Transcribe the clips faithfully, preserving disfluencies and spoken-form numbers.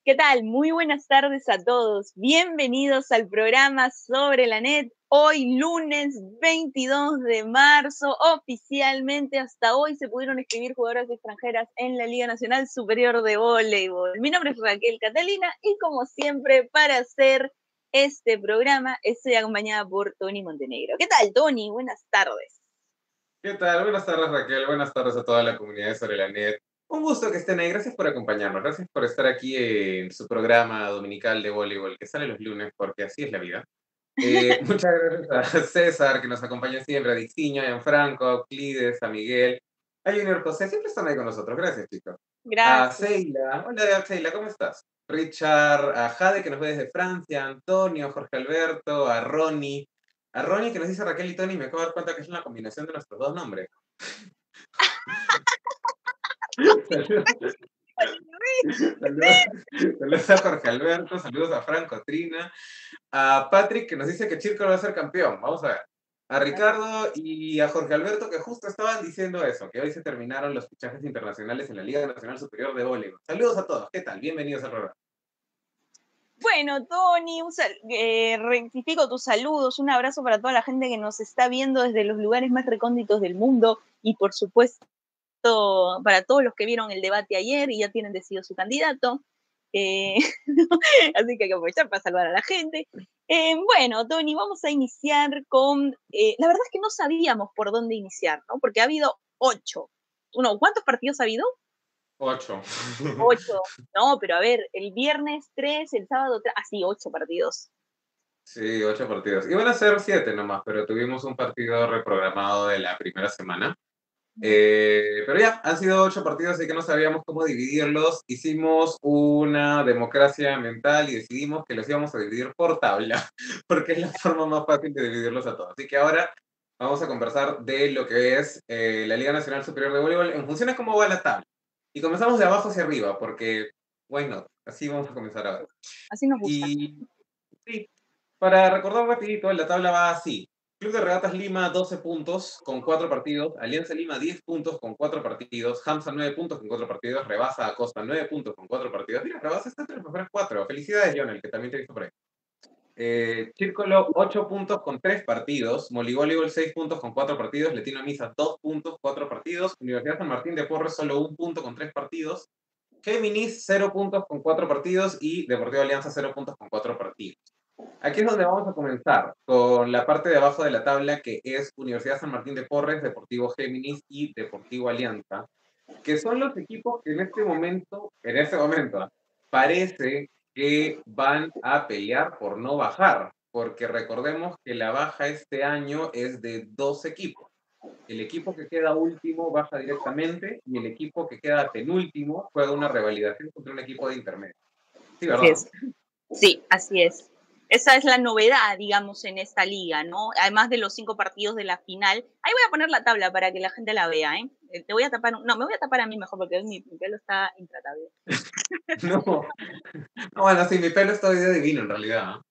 ¿Qué tal? Muy buenas tardes a todos. Bienvenidos al programa Sobre la Net. Hoy, lunes veintidós de marzo, oficialmente hasta hoy se pudieron escribir jugadoras extranjeras en la Liga Nacional Superior de Voleibol. Mi nombre es Raquel Catalina y como siempre, para hacer este programa estoy acompañada por Tony Montenegro. ¿Qué tal, Tony? Buenas tardes. ¿Qué tal? Buenas tardes, Raquel. Buenas tardes a toda la comunidad de Sobre la Net. Un gusto que estén ahí. Gracias por acompañarnos. Gracias por estar aquí en su programa dominical de voleibol que sale los lunes, porque así es la vida. Eh, muchas gracias a César, que nos acompaña siempre, a Dixiño, a Gianfranco, a Euclides, a Miguel, a Junior José. Siempre están ahí con nosotros. Gracias, chicos. A Gracias. Seila. Hola, Seila, ¿cómo estás? Richard, a Jade, que nos ve desde Francia, a Antonio, Jorge Alberto, a Ronnie. A Ronnie, que nos dice Raquel y Tony, me acabo de dar cuenta que es una combinación de nuestros dos nombres. Saludos, saludos, saludos a Jorge Alberto, saludos a Franco Trina, a Patrick que nos dice que Chirco va a ser campeón. Vamos a ver. A Ricardo y a Jorge Alberto que justo estaban diciendo eso, que hoy se terminaron los fichajes internacionales en la Liga Nacional Superior de Voleibol. Saludos a todos, ¿qué tal? Bienvenidos al programa. Bueno, Tony, un sal- eh, rectifico tus saludos, un abrazo para toda la gente que nos está viendo desde los lugares más recónditos del mundo y por supuesto para todos los que vieron el debate ayer y ya tienen decidido su candidato. Eh, así que hay que aprovechar para saludar a la gente. Eh, bueno, Tony, vamos a iniciar con, eh, la verdad es que no sabíamos por dónde iniciar, ¿no? Porque ha habido ocho. Uno, ¿cuántos partidos ha habido? Ocho. Ocho. No, pero a ver, el viernes tres, el sábado tres, así, ah, sí, ocho partidos. Sí, ocho partidos. Iban a ser siete nomás, pero tuvimos un partido reprogramado de la primera semana. Eh, pero ya, han sido ocho partidos, así que no sabíamos cómo dividirlos. Hicimos una democracia mental y decidimos que los íbamos a dividir por tabla, porque es la forma más fácil de dividirlos a todos. Así que ahora vamos a conversar de lo que es eh, la Liga Nacional Superior de Voleibol en función de cómo va la tabla. Y comenzamos de abajo hacia arriba, porque, bueno, así vamos a comenzar ahora. Así nos gusta. Y sí, para recordar rapidito, la tabla va así. Club de Regatas Lima, doce puntos con cuatro partidos. Alianza Lima, diez puntos con cuatro partidos. Hamza, nueve puntos con cuatro partidos. Rebasa Acosta, nueve puntos con cuatro partidos. Mira, Rebasa está entre los mejores cuatro. Felicidades, Jonel, que también te he visto por ahí. Eh, Círculo, ocho puntos con tres partidos. Molivoleibol, seis puntos con cuatro partidos. Letino Misa, dos puntos, cuatro partidos. Universidad San Martín de Porres, solo un punto con tres partidos. Géminis, cero puntos con cuatro partidos. Y Deportivo Alianza, cero puntos con cuatro partidos. Aquí es donde vamos a comenzar, con la parte de abajo de la tabla, que es Universidad San Martín de Porres, Deportivo Géminis y Deportivo Alianza, que son los equipos que en este momento, en este momento, parece que van a pelear por no bajar, porque recordemos que la baja este año es de dos equipos. El equipo que queda último baja directamente y el equipo que queda penúltimo juega una revalidación contra un equipo de intermedio. Sí, Así ¿verdad? es. Sí, así es. Esa es la novedad, digamos, en esta liga, ¿no? Además de los cinco partidos de la final. Ahí voy a poner la tabla para que la gente la vea, ¿eh? Eh, Te voy a tapar, no, me voy a tapar a mí mejor porque mi, mi pelo está intratable. No, no, bueno, sí, mi pelo está hoy día divino en realidad. ¿No?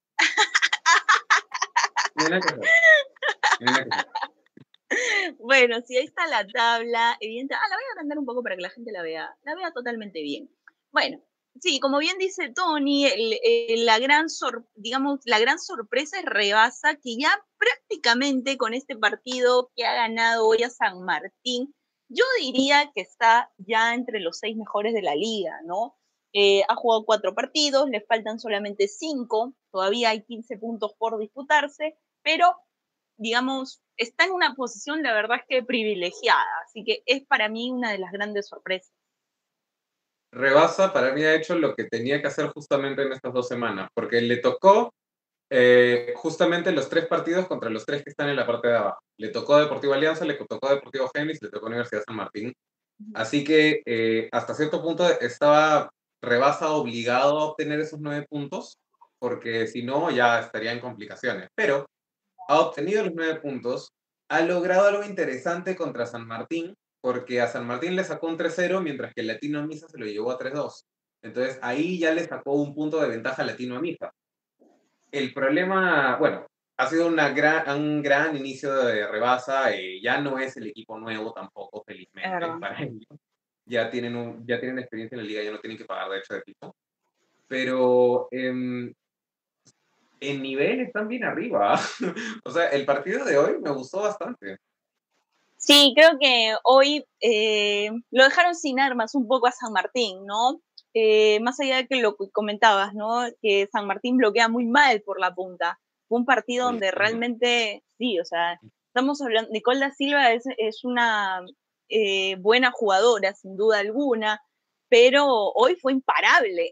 No hay nada que hacer. No hay nada que hacer. Bueno, sí, ahí está la tabla. Evidente. Ah, la voy a agrandar un poco para que la gente la vea. La vea totalmente bien. Bueno, sí, como bien dice Tony, el, el, la gran sor, digamos, la gran sorpresa es Rebasa, que ya prácticamente con este partido que ha ganado hoy a San Martín, yo diría que está ya entre los seis mejores de la liga, ¿no? Eh, ha jugado cuatro partidos, le faltan solamente cinco, todavía hay quince puntos por disputarse, pero digamos, está en una posición, la verdad es que privilegiada, así que es para mí una de las grandes sorpresas. Rebasa para mí ha hecho lo que tenía que hacer justamente en estas dos semanas, porque le tocó eh, justamente los tres partidos contra los tres que están en la parte de abajo. Le tocó Deportivo Alianza, le tocó Deportivo Géminis, le tocó Universidad San Martín. Así que eh, hasta cierto punto estaba Rebasa obligado a obtener esos nueve puntos, porque si no ya estaría en complicaciones. Pero ha obtenido los nueve puntos, ha logrado algo interesante contra San Martín, porque a San Martín le sacó un tres cero, mientras que el Latino a Misa se lo llevó a tres dos. Entonces ahí ya le sacó un punto de ventaja al Latino a Misa. El problema, bueno, ha sido una gran, un gran inicio de Rebasa, eh, ya no es el equipo nuevo tampoco, felizmente, para ellos. Ya tienen, un, ya tienen experiencia en la liga, ya no tienen que pagar derecho de piso. pero em, en nivel están bien arriba. O sea, el partido de hoy me gustó bastante. Sí, creo que hoy eh, lo dejaron sin armas un poco a San Martín, ¿no? Eh, más allá de que lo que comentabas, ¿no? Que San Martín bloquea muy mal por la punta. Fue un partido Oye, donde sí. realmente, sí, o sea, estamos hablando, Nicole da Silva es, es una eh, buena jugadora, sin duda alguna, pero hoy fue imparable.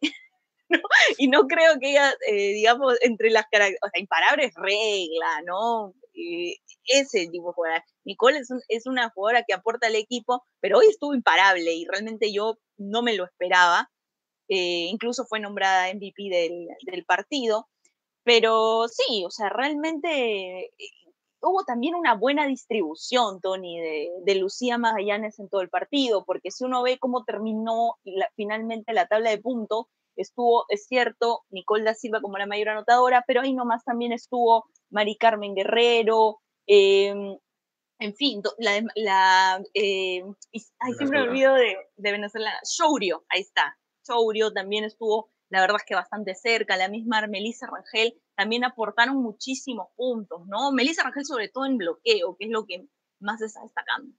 Y no creo que ella, eh, digamos, entre las características, o sea, imparable es regla, ¿no? Eh, ese tipo de jugadora. Nicole es, un, es, una jugadora que aporta al equipo, pero hoy estuvo imparable y realmente yo no me lo esperaba. Eh, incluso fue nombrada M V P del, del partido. Pero sí, o sea, realmente eh, hubo también una buena distribución, Tony, de, de Lucía Magallanes en todo el partido, porque si uno ve cómo terminó la, finalmente la tabla de puntos, estuvo, es cierto, Nicole da Silva como la mayor anotadora, pero ahí nomás también estuvo Mari Carmen Guerrero, eh, en fin, la, la eh, ay, siempre me Venezuela. olvido de, de Venezuela, Shourio, ahí está, Shourio también estuvo, la verdad es que bastante cerca, la misma Melissa Rangel, también aportaron muchísimos puntos, ¿no? Melissa Rangel sobre todo en bloqueo, que es lo que más se está destacando.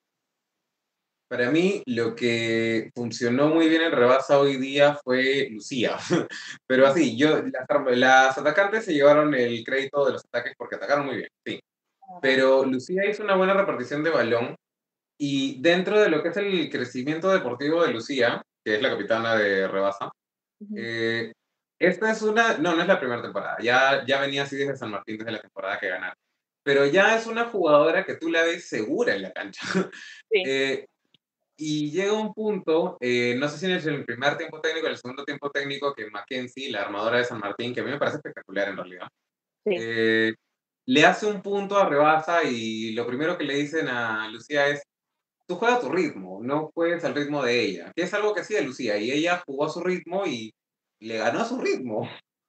Para mí, lo que funcionó muy bien en Rebasa hoy día fue Lucía. Pero así, yo, las, las atacantes se llevaron el crédito de los ataques porque atacaron muy bien, sí. Pero Lucía hizo una buena repartición de balón y dentro de lo que es el crecimiento deportivo de Lucía, que es la capitana de Rebasa, Uh-huh. eh, esta es una, no, no es la primera temporada, ya, ya venía así desde San Martín, desde la temporada que ganaron. Pero ya es una jugadora que tú la ves segura en la cancha. Sí. Eh, y llega un punto, eh, no sé si en el primer tiempo técnico o el segundo tiempo técnico, que Mackenzie, la armadora de San Martín, que a mí me parece espectacular en realidad, Sí. eh, le hace un punto a Rebasa y lo primero que le dicen a Lucía es, tú juegas a tu ritmo, no juegues al ritmo de ella, que es algo que hacía Lucía, y ella jugó a su ritmo y le ganó a su ritmo.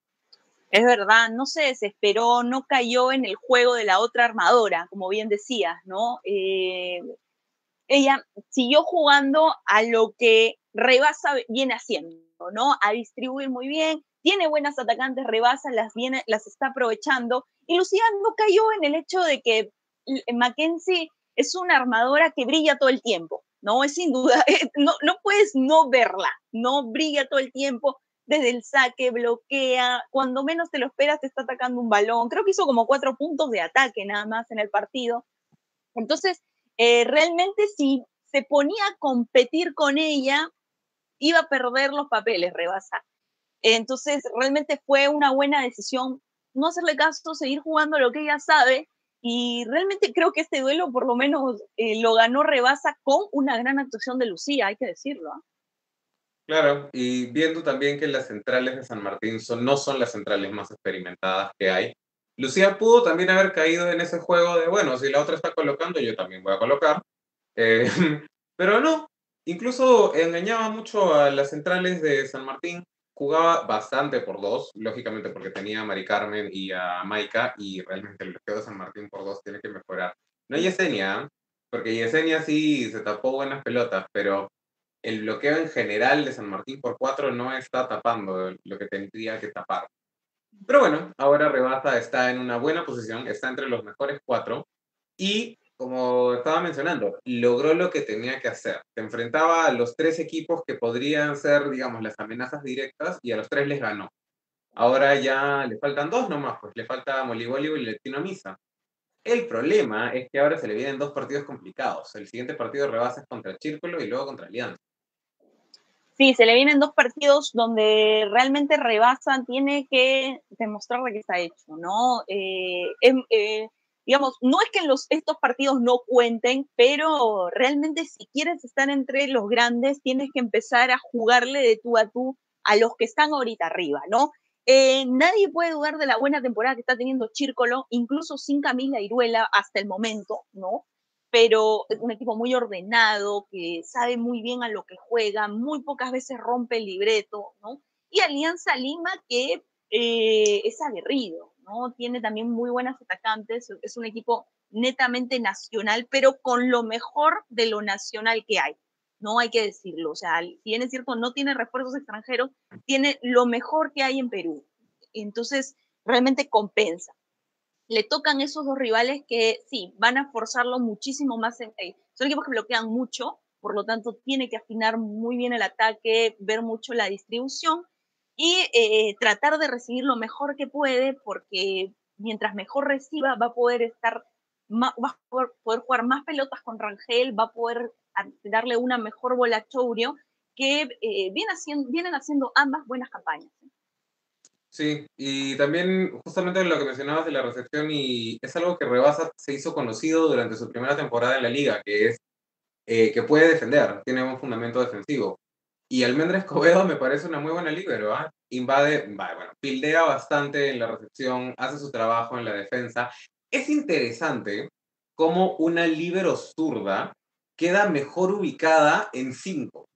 Es verdad, no se desesperó, no cayó en el juego de la otra armadora, como bien decías, ¿no? Eh, ella siguió jugando a lo que Rebasa viene haciendo, ¿no? A distribuir muy bien, tiene buenas atacantes, Rebasa las, viene, las está aprovechando, y Lucía no cayó en el hecho de que Mackenzie es una armadora que brilla todo el tiempo, ¿no? Es sin duda, no, no puedes no verla, no brilla todo el tiempo, desde el saque, bloquea, cuando menos te lo esperas te está atacando un balón, creo que hizo como cuatro puntos de ataque nada más en el partido, entonces eh, realmente si se ponía a competir con ella, iba a perder los papeles, Rebasa. Entonces realmente fue una buena decisión no hacerle caso, seguir jugando lo que ella sabe, y realmente creo que este duelo por lo menos eh, lo ganó Rebasa con una gran actuación de Lucía, hay que decirlo. ¿eh? Claro, y viendo también que las centrales de San Martín son, no son las centrales más experimentadas que hay. Lucía pudo también haber caído en ese juego de, bueno, si la otra está colocando, yo también voy a colocar. Eh, pero no, incluso engañaba mucho a las centrales de San Martín. Jugaba bastante por dos, lógicamente porque tenía a Mari Carmen y a Maika, y realmente el bloqueo de San Martín por dos tiene que mejorar. No Yesenia, ¿eh? Porque Yesenia sí se tapó buenas pelotas, pero el bloqueo en general de San Martín por cuatro no está tapando lo que tendría que tapar. Pero bueno, ahora Rebasa está en una buena posición, está entre los mejores cuatro y, como estaba mencionando, logró lo que tenía que hacer. Se enfrentaba a los tres equipos que podrían ser, digamos, las amenazas directas y a los tres les ganó. Ahora ya le faltan dos nomás, pues le falta Molibóleo y Latino Misa. El problema es que ahora se le vienen dos partidos complicados. El siguiente partido de Rebasa es contra Círculo y luego contra Alianza. Sí, se le vienen dos partidos donde realmente Rebasa tiene que demostrar de qué está hecho, ¿no? Eh, eh, digamos, no es que los, estos partidos no cuenten, pero realmente si quieres estar entre los grandes, tienes que empezar a jugarle de tú a tú a los que están ahorita arriba, ¿no? Eh, nadie puede dudar de la buena temporada que está teniendo Círculo, incluso sin Camila Iruela hasta el momento, ¿no? Pero es un equipo muy ordenado, que sabe muy bien a lo que juega, muy pocas veces rompe el libreto, ¿no? Y Alianza Lima, que eh, es aguerrido, ¿no? Tiene también muy buenas atacantes, es un equipo netamente nacional, pero con lo mejor de lo nacional que hay, no hay que decirlo. O sea, si bien es cierto, no tiene refuerzos extranjeros, tiene lo mejor que hay en Perú. Entonces, realmente compensa. Le tocan esos dos rivales que sí, van a forzarlo muchísimo más. En, eh, son equipos que bloquean mucho, por lo tanto tiene que afinar muy bien el ataque, ver mucho la distribución y eh, tratar de recibir lo mejor que puede, porque mientras mejor reciba va a poder estar, va a poder, poder jugar más pelotas con Rangel, va a poder darle una mejor bola a Chourio, que eh, viene haciendo, vienen haciendo ambas buenas campañas. Sí, y también justamente lo que mencionabas de la recepción, y es algo que Rebasa se hizo conocido durante su primera temporada en la liga, que es eh, que puede defender, tiene un fundamento defensivo. Y Almendra Escobedo me parece una muy buena líbero, ¿eh? Invade, bueno, pildea bastante en la recepción, hace su trabajo en la defensa. Es interesante cómo una líbero zurda queda mejor ubicada en cinco.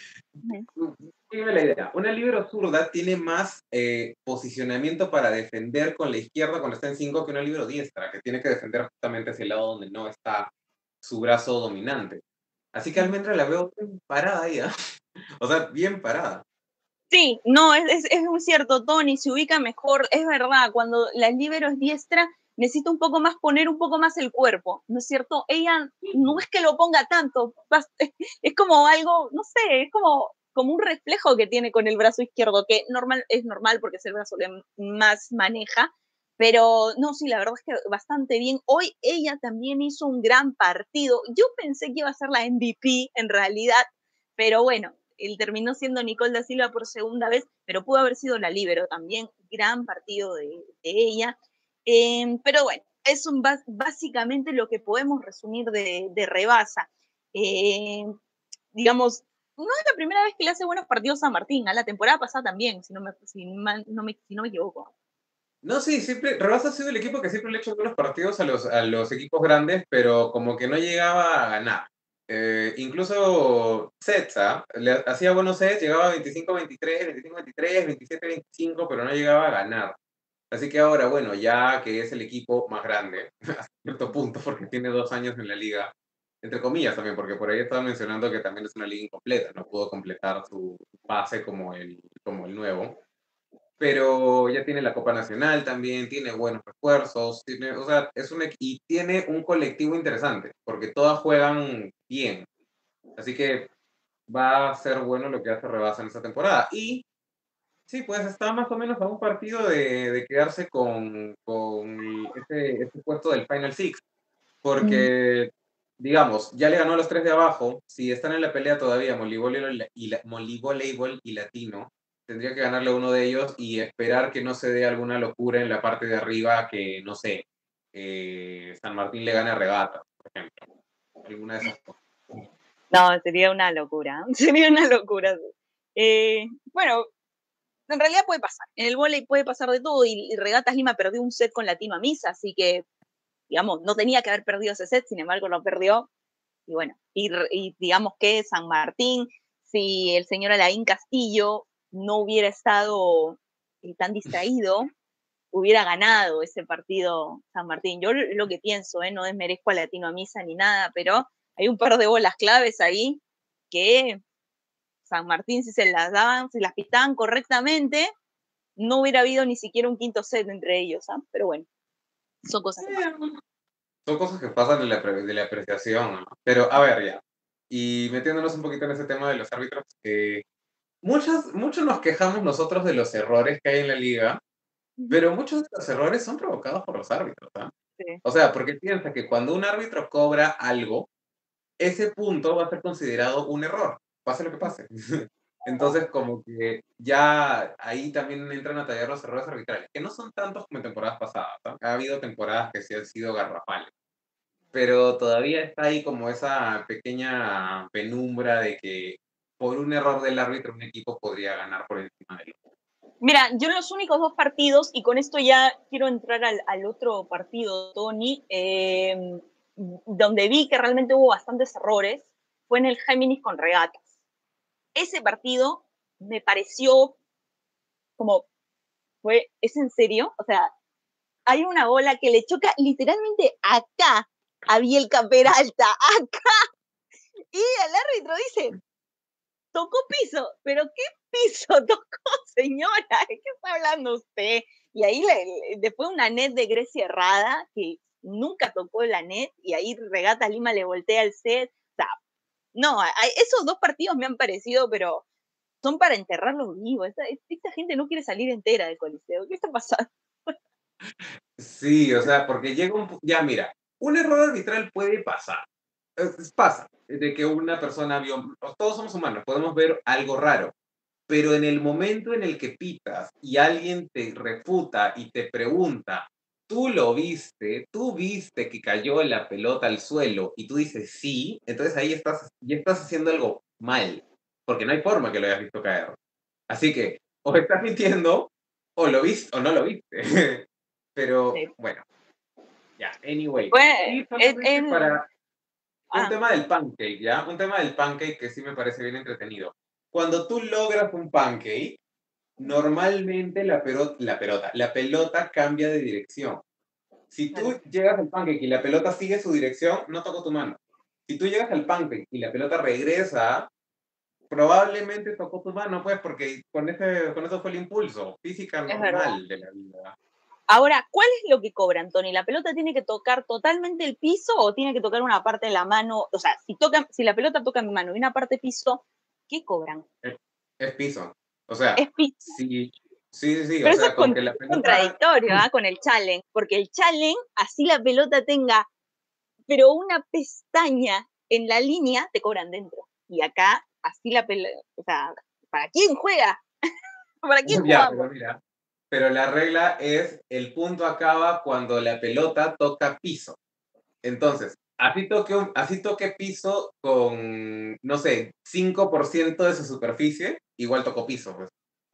Dime la idea. Una líbero zurda tiene más eh, posicionamiento para defender con la izquierda cuando está en cinco que una líbero diestra, que tiene que defender justamente hacia el lado donde no está su brazo dominante. Así que Almendra la veo bien parada ahí, ¿eh? O sea, bien parada. Sí, no, es, es, es muy cierto, Tony, se ubica mejor, es verdad, cuando la líbero es diestra, necesita un poco más, poner un poco más el cuerpo, ¿no es cierto? Ella no es que lo ponga tanto, es como algo, no sé, es como, como un reflejo que tiene con el brazo izquierdo, que normal, es normal porque es el brazo que más maneja, pero no, sí, la verdad es que bastante bien. Hoy ella también hizo un gran partido, yo pensé que iba a ser la M V P en realidad, pero bueno, él terminó siendo Nicole da Silva por segunda vez, pero pudo haber sido la líbero también, gran partido de, de ella. Eh, pero bueno, es un, básicamente lo que podemos resumir de, de Rebasa. Eh, digamos, no es la primera vez que le hace buenos partidos a Martín, a la temporada pasada también, si no me, si no me, si no me equivoco. No, sí, siempre, Rebasa ha sido el equipo que siempre le ha hecho buenos partidos a los, a los equipos grandes, pero como que no llegaba a ganar. Eh, incluso Setza le hacía buenos sets, llegaba a veinticinco veintitrés, veinticinco veintitrés, veintisiete veinticinco, pero no llegaba a ganar. Así que ahora, bueno, ya que es el equipo más grande, a cierto punto, porque tiene dos años en la liga, entre comillas también, porque por ahí estaba mencionando que también es una liga incompleta, no pudo completar su pase como el, como el nuevo, pero ya tiene la Copa Nacional también, tiene buenos refuerzos, tiene, o sea, es un, y tiene un colectivo interesante, porque todas juegan bien, así que va a ser bueno lo que hace Rebasa en esta temporada. Y sí, pues está más o menos a un partido de, de quedarse con, con ese, ese puesto del Final Six, porque, digamos, ya le ganó a los tres de abajo, si están en la pelea todavía Molivoleibol y, la, Molivoleibol y Latino, tendría que ganarle a uno de ellos y esperar que no se dé alguna locura en la parte de arriba, que, no sé, eh, San Martín le gane a Regata, por ejemplo, alguna de esas cosas. No, sería una locura, sería una locura. Eh, bueno, en realidad puede pasar. En el vóley puede pasar de todo y, y Regatas Lima perdió un set con Latino a Misa, así que, digamos, no tenía que haber perdido ese set, sin embargo lo perdió. Y bueno, y, y digamos que San Martín, si el señor Alain Castillo no hubiera estado eh, tan distraído, hubiera ganado ese partido San Martín. Yo lo que pienso, eh, no desmerezco a Latino a Misa ni nada, pero hay un par de bolas claves ahí que San Martín, si se las daban, si las pitaban correctamente, no hubiera habido ni siquiera un quinto set entre ellos, ¿eh? Pero bueno, son cosas que pasan. Son cosas que pasan de la, de la apreciación, ¿no? Pero, a ver, ya. Y metiéndonos un poquito en ese tema de los árbitros, eh, muchos, muchos nos quejamos nosotros de los errores que hay en la liga, pero muchos de los errores son provocados por los árbitros, ¿ah? Sí. O sea, porque piensa que cuando un árbitro cobra algo, ese punto va a ser considerado un error, pase lo que pase. Entonces, como que ya ahí también entran a tallar los errores arbitrales, que no son tantos como en temporadas pasadas, ¿no? Ha habido temporadas que sí han sido garrafales, pero todavía está ahí como esa pequeña penumbra de que por un error del árbitro un equipo podría ganar por encima del otro. Mira, yo en los únicos dos partidos, y con esto ya quiero entrar al, al otro partido, Tony, eh, donde vi que realmente hubo bastantes errores, fue en el Géminis con Regatas. Ese partido me pareció como, fue, ¿es en serio? O sea, hay una bola que le choca literalmente acá a Bielka Peralta, acá. Y el árbitro dice, tocó piso, pero ¿qué piso tocó, señora? ¿De qué está hablando usted? Y ahí le, le, después una net de Grecia errada, que nunca tocó la net, y ahí Regatas Lima le voltea el set. O sea, no, a, a esos dos partidos me han parecido, pero son para enterrarlos vivos. Esta, esta gente no quiere salir entera del Coliseo. ¿Qué está pasando? Sí, o sea, porque llega un... Ya, mira, un error arbitral puede pasar. Es- Pasa, de que una persona vio... Todos somos humanos, podemos ver algo raro. Pero en el momento en el que pitas y alguien te refuta y te pregunta, ¿tú lo viste? ¿Tú viste que cayó la pelota al suelo? Y tú dices sí, entonces ahí estás, ya estás haciendo algo mal, porque no hay forma que lo hayas visto caer. Así que, o estás mintiendo, o lo viste, o no lo viste. Pero, Sí. bueno, ya, anyway. Pues, Y en, solamente en, para un ah, tema del pancake, ¿ya? Un tema del pancake que sí me parece bien entretenido. Cuando tú logras un pancake, normalmente la pelota, la pelota, la pelota cambia de dirección. Si tú claro. llegas al pancake y la pelota sigue su dirección, no toco tu mano. Si tú llegas al pancake y la pelota regresa, probablemente tocó tu mano, pues, porque con, ese, con eso fue el impulso, física Es verdad. normal de la vida. Ahora, ¿cuál es lo que cobran, Tony? ¿La pelota tiene que tocar totalmente el piso o tiene que tocar una parte de la mano? O sea, si, toca, si la pelota toca mi mano y una parte piso, ¿qué cobran? Es, es piso. O sea, Es piso. sí, sí, sí, sí, o Pero eso es, sea, con con, que la es pelota... contradictorio ¿eh? Con el challenge, porque el challenge, así la pelota tenga, pero una pestaña en la línea, te cobran dentro. Y acá, así la pelota, o sea, ¿para quién juega? ¿Para quién Ya, jugamos? pero mira, pero la regla es el punto acaba cuando la pelota toca piso. Entonces, así toque, un- así toque piso con, no sé, cinco por ciento de su superficie, igual tocó piso, pues.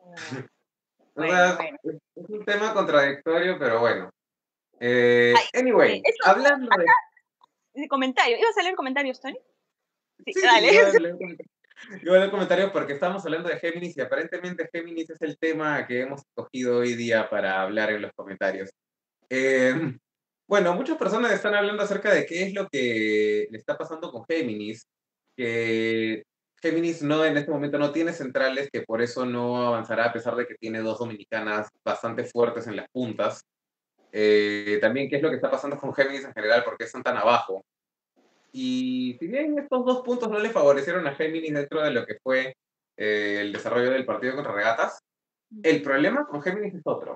O Bueno, sea, bueno. es, es un tema contradictorio, pero bueno. Eh, Ay, sí, anyway, eso, hablando acá, de... de comentario. ¿Ibas a leer comentarios, Tony? Sí, Sí, dale. iba a leer, iba a leer comentarios porque estamos hablando de Géminis y aparentemente Géminis es el tema que hemos escogido hoy día para hablar en los comentarios. Eh, bueno, muchas personas están hablando acerca de qué es lo que le está pasando con Géminis, que Géminis no en este momento no tiene centrales, que por eso no avanzará a pesar de que tiene dos dominicanas bastante fuertes en las puntas. Eh, también qué es lo que está pasando con Géminis en general, por qué están tan abajo. Y si bien estos dos puntos no le favorecieron a Géminis dentro de lo que fue eh, el desarrollo del partido contra Regatas, el problema con Géminis es otro.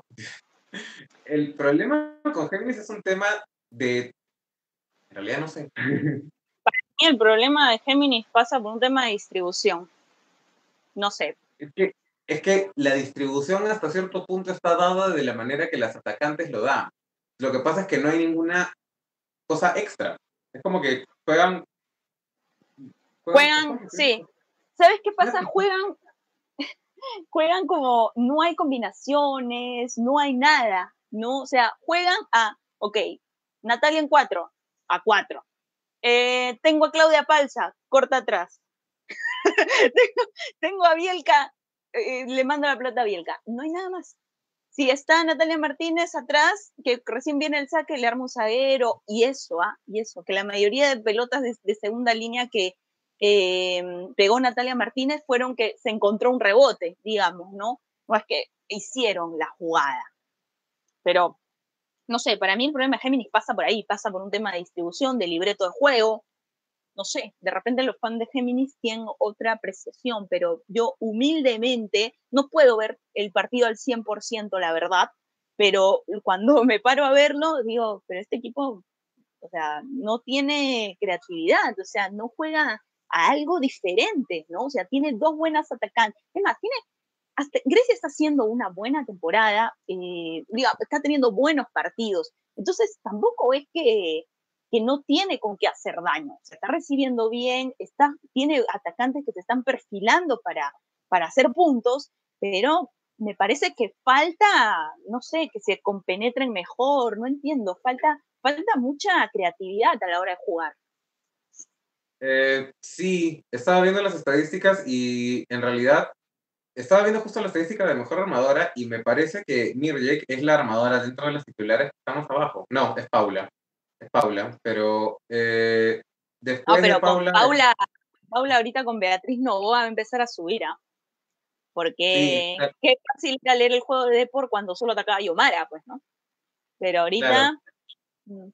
El problema con Géminis es un tema de... En realidad no sé. Y el problema de Géminis pasa por un tema de distribución. No sé. Es que, es que la distribución hasta cierto punto está dada de la manera que las atacantes lo dan. Lo que pasa es que no hay ninguna cosa extra. Es como que juegan... juegan es Juegan, como que sí. ¿Sabes qué una pasa? Juegan, juegan como no hay combinaciones, no hay nada, ¿no? O sea, juegan a, ok, Natalia en cuatro, a cuatro. Eh, tengo a Claudia Palza, corta atrás. tengo, tengo, a Bielka, eh, le mando la plata a Bielka. No hay nada más. Si está Natalia Martínez atrás, que recién viene el saque, le arma un zaguero, y eso, ¿ah? Y eso, que la mayoría de pelotas de, de segunda línea que eh, pegó Natalia Martínez fueron que se encontró un rebote, digamos, ¿no? No es que hicieron la jugada. Pero, no sé, para mí el problema de Géminis pasa por ahí, pasa por un tema de distribución, de libreto de juego, no sé, de repente los fans de Géminis tienen otra apreciación, pero yo humildemente no puedo ver el partido al cien por ciento, la verdad, pero cuando me paro a verlo, digo, pero este equipo, o sea, no tiene creatividad, o sea, no juega a algo diferente, ¿no? O sea, tiene dos buenas atacantes. Es más, tiene, hasta, Grecia está haciendo una buena temporada, eh, diga, está teniendo buenos partidos, entonces tampoco es que que no tiene con qué hacer daño. Se está recibiendo bien, está, tiene atacantes que se están perfilando para, para hacer puntos, pero me parece que falta, no sé, que se compenetren mejor, no entiendo, falta, falta mucha creatividad a la hora de jugar. Eh, sí, estaba viendo las estadísticas y en realidad estaba viendo justo la estadística de mejor armadora y me parece que Mirjek es la armadora dentro de las titulares que estamos abajo. No, es Paula. Es Paula, pero eh, No, después de pero con Paula... Paula, Paula ahorita con Beatriz Novoa va a empezar a subir, ¿ah? Sí, Porque claro, qué fácil era leer el juego de Depor cuando solo atacaba Yomara, pues, ¿no? Pero claro, ahorita... mm,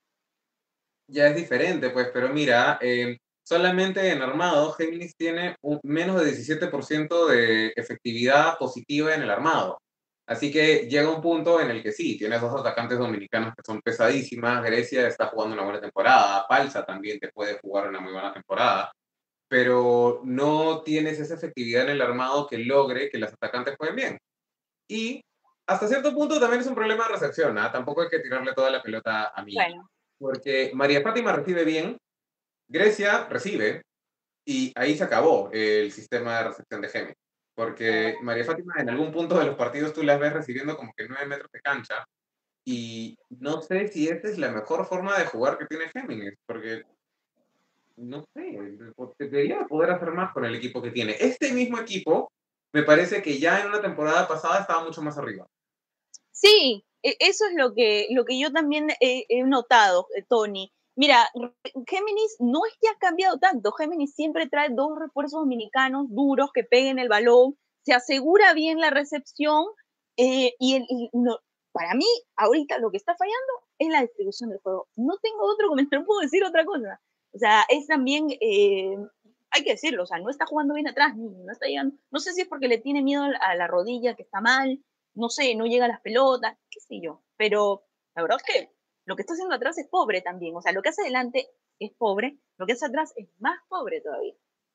ya es diferente, pues, pero mira, eh, solamente en armado, Géminis tiene un- menos de diecisiete por ciento de efectividad positiva en el armado. Así que llega un punto en el que sí, tienes dos atacantes dominicanos que son pesadísimas, Grecia está jugando una buena temporada, Palsa también te puede jugar una muy buena temporada, pero no tienes esa efectividad en el armado que logre que los atacantes jueguen bien. Y hasta cierto punto también es un problema de recepción, ¿ah? Tampoco hay que tirarle toda la pelota a Milla, bueno, porque María Fátima recibe bien, Grecia recibe, y ahí se acabó el sistema de recepción de Géminis. Porque María Fátima en algún punto de los partidos tú las ves recibiendo como que nueve metros de cancha, y no sé si esta es la mejor forma de jugar que tiene Géminis, porque no sé, debería poder hacer más con el equipo que tiene. Este mismo equipo me parece que ya en una temporada pasada estaba mucho más arriba. sí, e- eso es lo que, lo que yo también he, he notado, eh, Tony. Mira, Géminis no es que ha cambiado tanto. Géminis siempre trae dos refuerzos dominicanos duros que peguen el balón, se asegura bien la recepción eh, y, el, y no, para mí, ahorita lo que está fallando es la distribución del juego. No tengo otro comentario, no puedo decir otra cosa. O sea, es también, eh, hay que decirlo, o sea, no está jugando bien atrás, no está llegando. No sé si es porque le tiene miedo a la rodilla, que está mal, no sé, no llega a las pelotas, qué sé yo. Pero la verdad es que lo que está haciendo atrás es pobre también. O sea, lo que hace adelante es pobre, lo que hace atrás es más pobre todavía.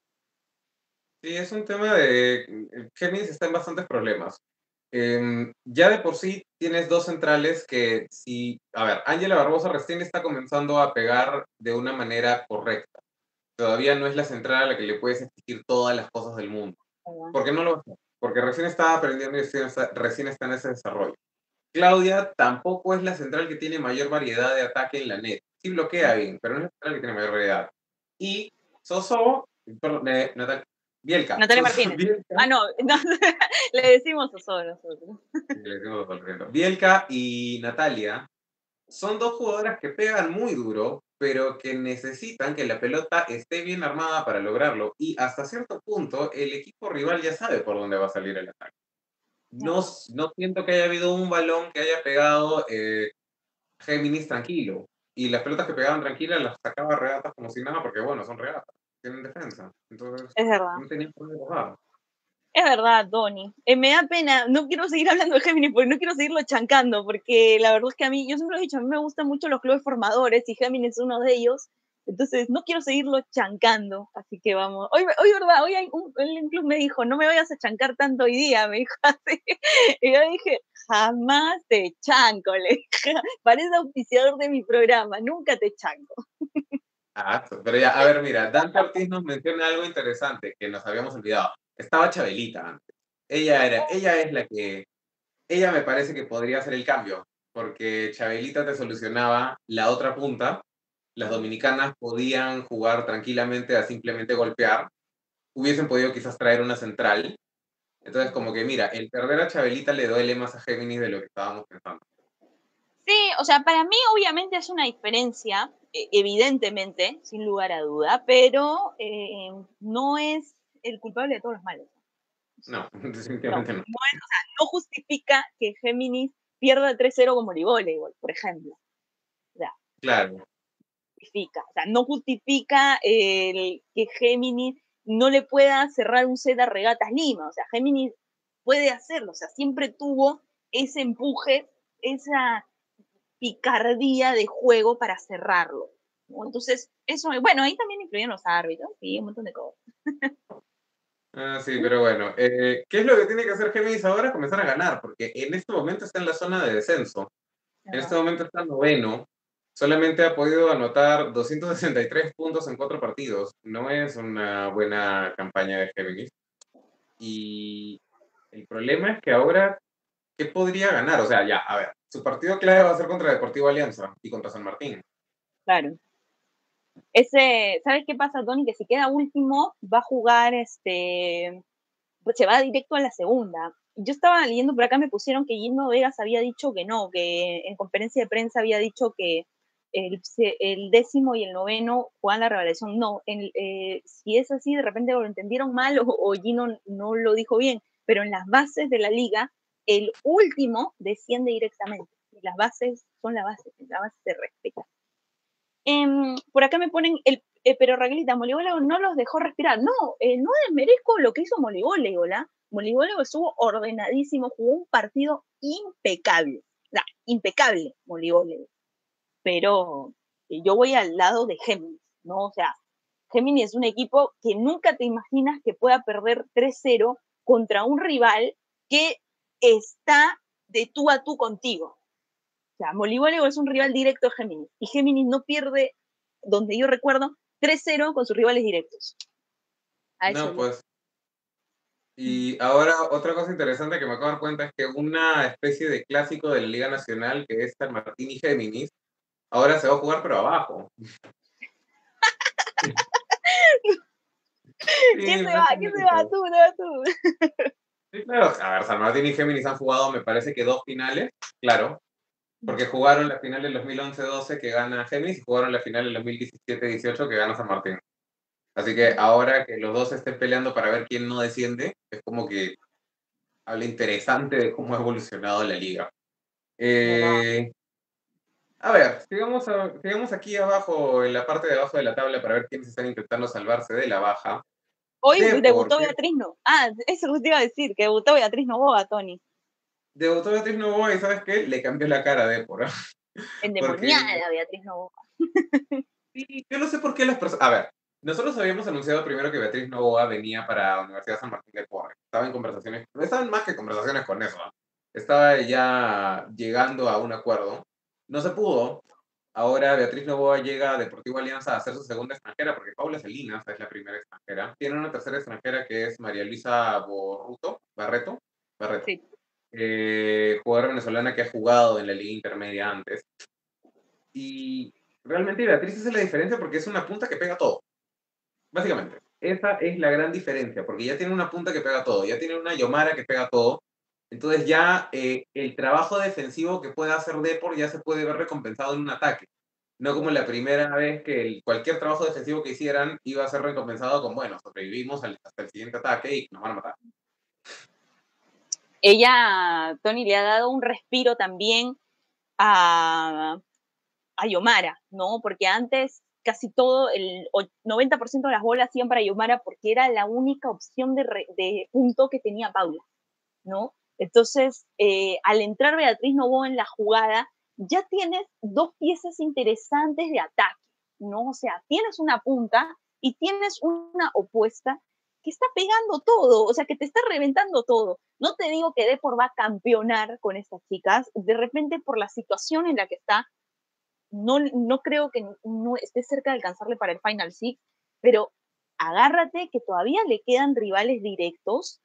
Sí, es un tema de... Géminis está en bastantes problemas. Eh, ya de por sí tienes dos centrales que si... A ver, Ángela Barbosa recién está comenzando a pegar de una manera correcta. Todavía no es la central a la que le puedes exigir todas las cosas del mundo. ¿Verdad? ¿Por qué no lo va a hacer? Porque recién está aprendiendo y recién está, recién está en ese desarrollo. Claudia tampoco es la central que tiene mayor variedad de ataque en la net. Sí bloquea bien, pero no es la central que tiene mayor variedad. Y Soso, perdón, eh, Natal, Bielka, Natalia Soso, Martínez. Bielka, Ah, no, no le decimos Soso nosotros. le decimos todo el tiempo. Bielka y Natalia son dos jugadoras que pegan muy duro, pero que necesitan que la pelota esté bien armada para lograrlo. Y hasta cierto punto, el equipo rival ya sabe por dónde va a salir el ataque. No, no siento que haya habido un balón que haya pegado eh, Géminis tranquilo. Y las pelotas que pegaban tranquilas las sacaba regatas como si nada, porque bueno, son regatas, tienen defensa. Entonces, Es verdad. no tenían por dónde jugar. Es verdad, Tony. Eh, me da pena, no quiero seguir hablando de Géminis porque no quiero seguirlo chancando, porque la verdad es que a mí, yo siempre lo he dicho, a mí me gustan mucho los clubes formadores y Géminis es uno de ellos. Entonces, no quiero seguirlo chancando, así que vamos. Hoy, hoy verdad, hoy hay un, el club me dijo, no me vayas a chancar tanto hoy día, me dijo así. Y yo dije, jamás te chanco, le dije, parece auspiciador de mi programa, nunca te chanco. Ah, pero ya, a ver, mira, Dante Ortiz nos menciona algo interesante que nos habíamos olvidado. Estaba Chabelita antes. Ella era, ella es la que, ella me parece que podría hacer el cambio, porque Chabelita te solucionaba la otra punta. Las dominicanas podían jugar tranquilamente a simplemente golpear. Hubiesen podido quizás traer una central. Entonces, como que mira, el perder a Chabelita le duele más a Géminis de lo que estábamos pensando. Sí, o sea, para mí obviamente es una diferencia, eh, evidentemente, sin lugar a duda, pero eh, no es el culpable de todos los males. No, No, definitivamente no. no, es, o sea, no justifica que Géminis pierda tres cero como el voleibol, por ejemplo. O sea, Claro, justifica. O sea, no justifica el que Géminis no le pueda cerrar un set a Regatas Lima. O sea, Géminis puede hacerlo. O sea, siempre tuvo ese empuje, esa picardía de juego para cerrarlo. ¿No? Entonces, eso, bueno, ahí también influyen los árbitros y un montón de cosas. ah, sí, pero bueno, eh, ¿qué es lo que tiene que hacer Géminis ahora? Comenzar a ganar, porque en este momento está en la zona de descenso. En este momento está noveno, solamente ha podido anotar doscientos sesenta y tres puntos en cuatro partidos. No es una buena campaña de Géminis. Y el problema es que ahora, ¿qué podría ganar? O sea, ya, a ver, su partido clave va a ser contra Deportivo Alianza y contra San Martín. Claro. Ese, ¿sabes qué pasa, Tony? Que si queda último, va a jugar, este, pues se va directo a la segunda. Yo estaba leyendo por acá, me pusieron que Gino Vegas había dicho que no, que en conferencia de prensa había dicho que el, el décimo y el noveno juegan la revelación. No, en, eh, si es así, de repente lo entendieron mal o, o Gino no lo dijo bien, pero en las bases de la liga, el último desciende directamente. Las bases son las bases, la base se respeta. Eh, por acá me ponen, el, eh, pero Raquelita, Molibólego no los dejó respirar. No, eh, no desmerezco lo que hizo Molibólego, ¿la? Molibólego estuvo ordenadísimo, jugó un partido impecable. O sea, impecable, Molibólego. Pero eh, yo voy al lado de Géminis, ¿no? O sea, Géminis es un equipo que nunca te imaginas que pueda perder tres cero contra un rival que está de tú a tú contigo. O sea, Molibólego es un rival directo de Géminis. Y Géminis no pierde, donde yo recuerdo, tres cero con sus rivales directos. A eso No, yo. pues. Y ahora otra cosa interesante que me acabo de dar cuenta es que una especie de clásico de la Liga Nacional, que es San Martín y Géminis, ahora se va a jugar pero abajo. ¿Quién Sí, se va? ¿Quién se va? Tú, no, tú. Sí, claro. A ver, San Martín y Géminis han jugado, me parece que dos finales, claro, porque jugaron la final del dos mil once doce que gana Géminis y jugaron la final del dos mil diecisiete dieciocho que gana San Martín. Así que ahora que los dos estén peleando para ver quién no desciende, es como que habla interesante de cómo ha evolucionado la liga. Eh, a ver, sigamos, a, sigamos aquí abajo, en la parte de abajo de la tabla, para ver quiénes están intentando salvarse de la baja. Hoy Depor, debutó Beatriz No. Ah, eso te iba a decir, que debutó Beatriz Novoa, Tony. debutó Beatriz Novoa y ¿sabes qué? Le cambió la cara a Depor. Porque Endemoniada Beatriz Novoa. sí, yo no sé por qué las personas... A ver, nosotros habíamos anunciado primero que Beatriz Novoa venía para Universidad San Martín de Porres. Estaba en conversaciones, estaban más que conversaciones con eso. ¿no? Estaba ya llegando a un acuerdo. No se pudo. Ahora Beatriz Novoa llega a Deportivo Alianza a hacer su segunda extranjera, porque Paula Salinas es la primera extranjera. Tiene una tercera extranjera que es María Luisa Borruto, Barreto, Barreto. Sí. Eh, jugadora venezolana que ha jugado en la liga intermedia antes. Y realmente Beatriz hace la diferencia porque es una punta que pega todo. Básicamente, esa es la gran diferencia, porque ya tiene una punta que pega todo, ya tiene una Yomara que pega todo. Entonces ya eh, el trabajo defensivo que pueda hacer Depor ya se puede ver recompensado en un ataque. No como la primera vez que el, cualquier trabajo defensivo que hicieran iba a ser recompensado con, bueno, sobrevivimos al, hasta el siguiente ataque y nos van a matar. Ella, Tony, le ha dado un respiro también a, a Yomara, ¿no? Porque antes casi todo, el noventa por ciento de las bolas iban para Yomara porque era la única opción de, re, de punto que tenía Paula, ¿no? Entonces, eh, al entrar Beatriz Novoa en la jugada, ya tienes dos piezas interesantes de ataque, ¿no? O sea, tienes una punta y tienes una opuesta que está pegando todo, o sea, que te está reventando todo. No te digo que Depor va a campeonar con estas chicas, de repente por la situación en la que está, no, no creo que no esté cerca de alcanzarle para el Final Six, pero agárrate que todavía le quedan rivales directos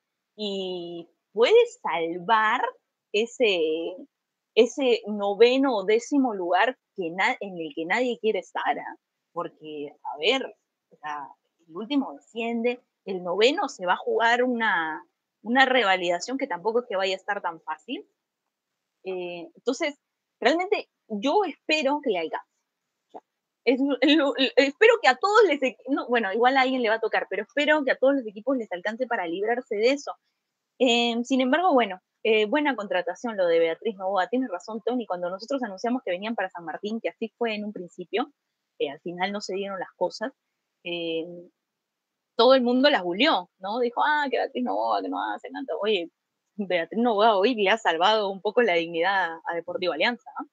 y puede salvar ese, ese noveno o décimo lugar que na, en el que nadie quiere estar, ¿eh? Porque, a ver, o sea, el último desciende, el noveno se va a jugar una, una revalidación que tampoco es que vaya a estar tan fácil. Eh, entonces, realmente yo espero que le alcance. Es, lo, espero que a todos les, no, bueno, igual a alguien le va a tocar, pero espero que a todos los equipos les alcance para librarse de eso. Eh, sin embargo, bueno, eh, buena contratación lo de Beatriz Novoa. Tienes razón, Tony, cuando nosotros anunciamos que venían para San Martín, que así fue en un principio, eh, al final no se dieron las cosas, eh, todo el mundo las bulió, ¿no? Dijo, ah, que Beatriz Novoa, que no hace tanto. Oye, Beatriz Novoa hoy le ha salvado un poco la dignidad a Deportivo Alianza, ¿no?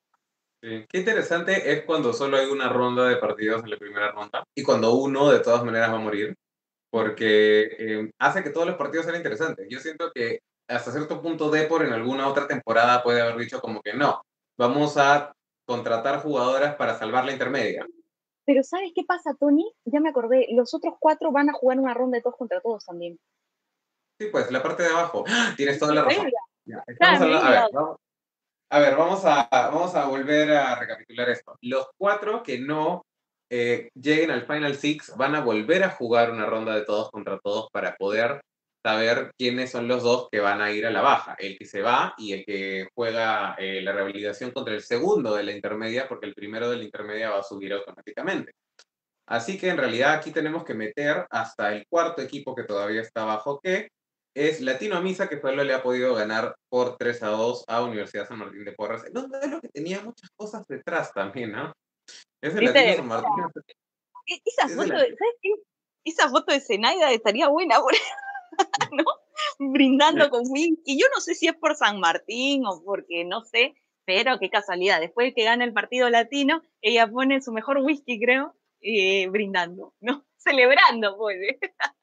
Sí. Qué interesante es cuando solo hay una ronda de partidos en la primera ronda y cuando uno de todas maneras va a morir, porque eh, hace que todos los partidos sean interesantes. Yo siento que hasta cierto punto Depor en alguna otra temporada puede haber dicho como que no, vamos a contratar jugadoras para salvar la intermedia. Pero ¿sabes qué pasa, Tony? Ya me acordé, los otros cuatro van a jugar una ronda de todos contra todos también. Sí, pues la parte de abajo. Tienes toda la razón. Ya, estamos Claro, hablando, a ver, vamos, a ver, vamos a, vamos a volver a recapitular esto. Los cuatro que no eh, lleguen al Final Six van a volver a jugar una ronda de todos contra todos para poder saber quiénes son los dos que van a ir a la baja, el que se va y el que juega eh, la revalidación contra el segundo de la intermedia, porque el primero de la intermedia va a subir automáticamente. Así que en realidad aquí tenemos que meter hasta el cuarto equipo que todavía está abajo, que es Latino Misa, que solo le ha podido ganar por tres a dos a Universidad San Martín de Porres. No, no es lo que tenía muchas cosas detrás también, ¿no? Es el Latino ¿Viste? San Martín. E- Esa Es el foto, de, Latino. ¿sabes qué? Esa foto de Zenaida estaría buena, ¿no? Brindando con whisky. Yo no sé si es por San Martín o porque no sé, pero qué casualidad. Después de que gana el partido latino, ella pone su mejor whisky, creo, eh, brindando, ¿no? Celebrando, pues. ¿eh?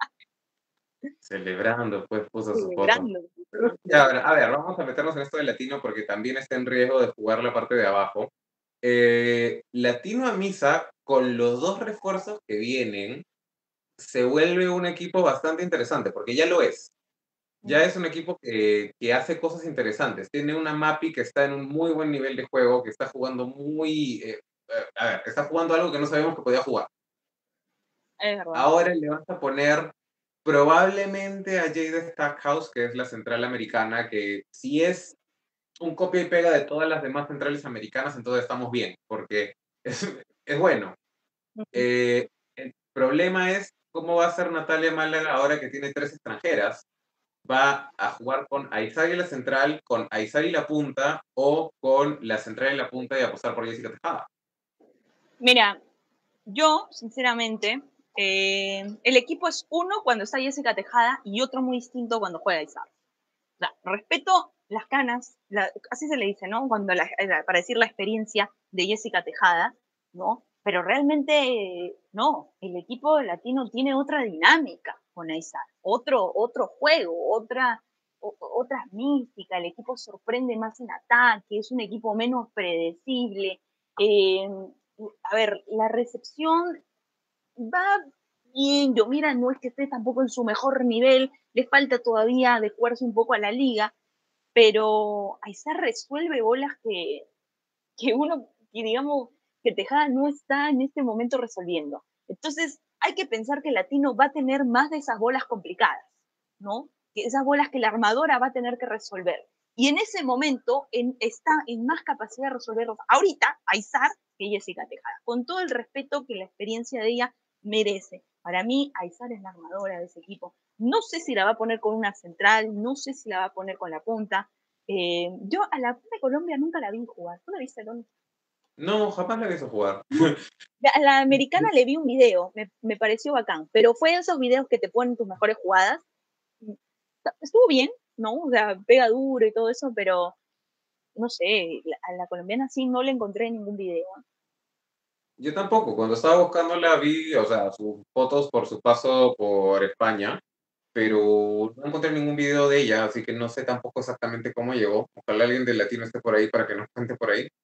Celebrando, pues puso su foto. Celebrando. Pero, ya, a ver, a ver, vamos a meternos en esto de Latino porque también está en riesgo de jugar la parte de abajo. Eh, Latino a Misa, con los dos refuerzos que vienen, se vuelve un equipo bastante interesante, porque ya lo es. Ya es un equipo que, que hace cosas interesantes. Tiene una Mapi que está en un muy buen nivel de juego, que está jugando muy... eh, eh, a ver, está jugando algo que no sabíamos que podía jugar. Es verdad. Ahora le vas a poner probablemente a Jade Stackhouse, que es la central americana, que si es un copia y pega de todas las demás centrales americanas, entonces estamos bien, porque es, es bueno. Eh, el problema es cómo va a ser Natalia Málaga ahora que tiene tres extranjeras. Va a jugar con Aizari la central, con Aizari la punta o con la central en la punta y apostar por Jessica Tejada. Mira, yo, sinceramente, eh, el equipo es uno cuando está Jessica Tejada y otro muy distinto cuando juega Isar. O sea, respeto las canas, la, así se le dice, ¿no? Cuando la, para decir la experiencia de Jessica Tejada, ¿no? Pero realmente, no, el equipo latino tiene otra dinámica con Aizar, otro, otro juego, otra, o, otra mística, el equipo sorprende más en ataque, es un equipo menos predecible. Eh, a ver, la recepción va bien, yo mira, no es que esté tampoco en su mejor nivel, le falta todavía adecuarse un poco a la liga, pero Aizar resuelve bolas que, que uno, que digamos, que Tejada no está en este momento resolviendo. Entonces, hay que pensar que el Latino va a tener más de esas bolas complicadas, ¿no? Que esas bolas que la armadora va a tener que resolver. Y en ese momento en, está en más capacidad de resolverlos ahorita Aizar que Jessica Tejada, con todo el respeto que la experiencia de ella merece. Para mí, Aizar es la armadora de ese equipo. No sé si la va a poner con una central, no sé si la va a poner con la punta. Eh, yo a la punta de Colombia nunca la vi jugar. ¿Tú la viste, Lon? No, jamás la he visto jugar. A la americana le vi un video, me, me pareció bacán, pero fue esos videos que te ponen tus mejores jugadas. Estuvo bien, ¿no? O sea, pega duro y todo eso, pero no sé, a la colombiana sí no le encontré ningún video. Yo tampoco, cuando estaba buscándola vi, o sea, sus fotos por su paso por España, pero no encontré ningún video de ella, así que no sé tampoco exactamente cómo llegó. Ojalá alguien de Latino esté por ahí para que nos cuente por ahí.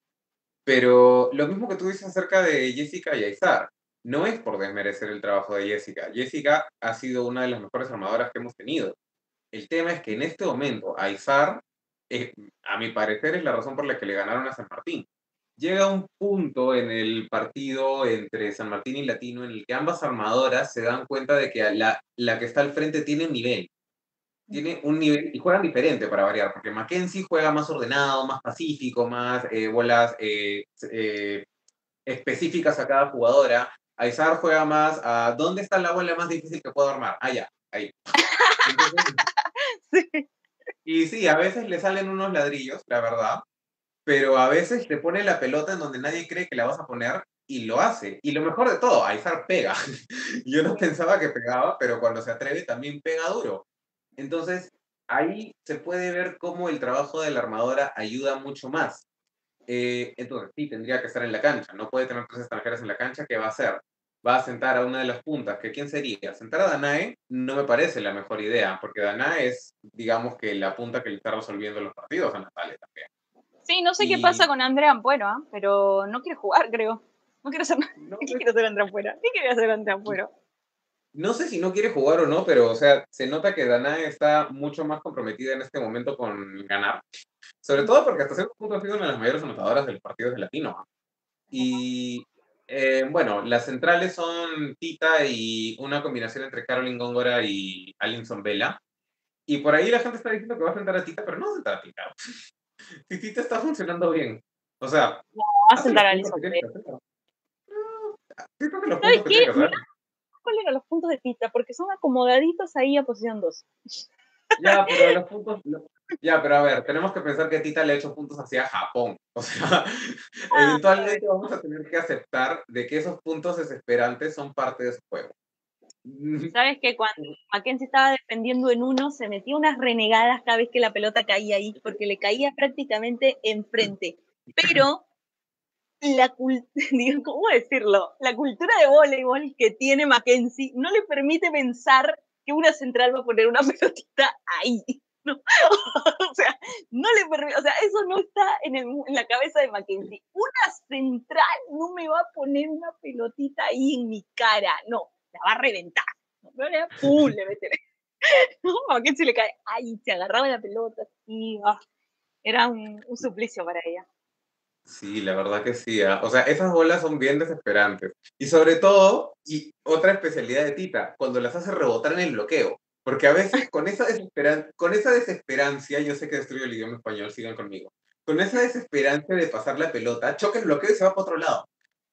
Pero lo mismo que tú dices acerca de Jessica y Aizar, no es por desmerecer el trabajo de Jessica. Jessica ha sido una de las mejores armadoras que hemos tenido. El tema es que en este momento Aizar, eh, a mi parecer, es la razón por la que le ganaron a San Martín. Llega un punto en el partido entre San Martín y Latino en el que ambas armadoras se dan cuenta de que la, la que está al frente tiene un nivel. Tiene un nivel y juegan diferente para variar, porque Mackenzie juega más ordenado, más pacífico, más eh, bolas eh, eh, específicas a cada jugadora. Aizar juega más a dónde está la bola más difícil que puedo armar. Ah, ya, ahí. Entonces, Sí. y sí, a veces le salen unos ladrillos, la verdad, pero a veces te pone la pelota en donde nadie cree que la vas a poner y lo hace. Y lo mejor de todo, Aizar pega. Yo no pensaba que pegaba, pero cuando se atreve también pega duro. Entonces, ahí se puede ver cómo el trabajo de la armadora ayuda mucho más. Eh, entonces, sí, tendría que estar en la cancha. No puede tener tres extranjeras en la cancha. ¿Qué va a hacer? Va a sentar a una de las puntas. ¿Que quién sería? Sentar a Danae no me parece la mejor idea, porque Danae es, digamos, que la punta que le está resolviendo los partidos a Natalia también. Sí, no sé qué pasa Y con Andrea Ampuero, ¿eh? Pero no quiere jugar, creo. No quiero ser, no, ¿qué quiero hacer Andrea Ampuero? ¿Qué quiere hacer Andrea Ampuero? no sé si no quiere jugar o no, pero, o sea, se nota que Danae está mucho más comprometida en este momento con ganar. Sobre todo porque hasta cierto punto ha sido una de las mayores anotadoras de los partidos de Latino. ¿no? Y eh, bueno, las centrales son Tita y una combinación entre Caroline Góngora y Alinson Vela. Y por ahí la gente está diciendo que va a sentar a Tita, pero no va a sentar a Tita. Si Tita está funcionando bien. O sea, No, va a hace los sentar a puntos Alison que tiene que Becker. hacer. Sí, creo que los ¿Sabes puntos que qué? tiene que hacer. Mira, ¿cuáles eran los puntos de Tita? Porque son acomodaditos ahí a posición dos. Ya, pero los puntos. no- Ya, pero a ver, tenemos que pensar que Tita le ha hecho puntos hacia Japón. O sea, Ah, eventualmente vamos a tener que aceptar de que esos puntos desesperantes son parte de su juego. ¿sabes que cuando Mackenzie estaba defendiendo en uno, se metía unas renegadas cada vez que la pelota caía ahí, porque le caía prácticamente enfrente? Pero la ¿cómo decirlo? La cultura de voleibol que tiene Mackenzie no le permite pensar que una central va a poner una pelotita ahí. ¿No? O sea, no le permite, o sea, eso no está en, el, en la cabeza de Mackenzie. Una central no me va a poner una pelotita ahí en mi cara, no, la va a reventar. No, le ¡pum! Le mete. No, Mackenzie le cae, ay, se agarraba la pelota, y oh, era un, un suplicio para ella. Sí, la verdad que sí. ¿ah? O sea, esas bolas son bien desesperantes. Y sobre todo, y otra especialidad de Tita, cuando las hace rebotar en el bloqueo. Porque a veces con esa, desesperan con esa desesperancia, yo sé que destruyo el idioma español, sigan conmigo. Con esa desesperancia de pasar la pelota, choca el bloqueo y se va para otro lado.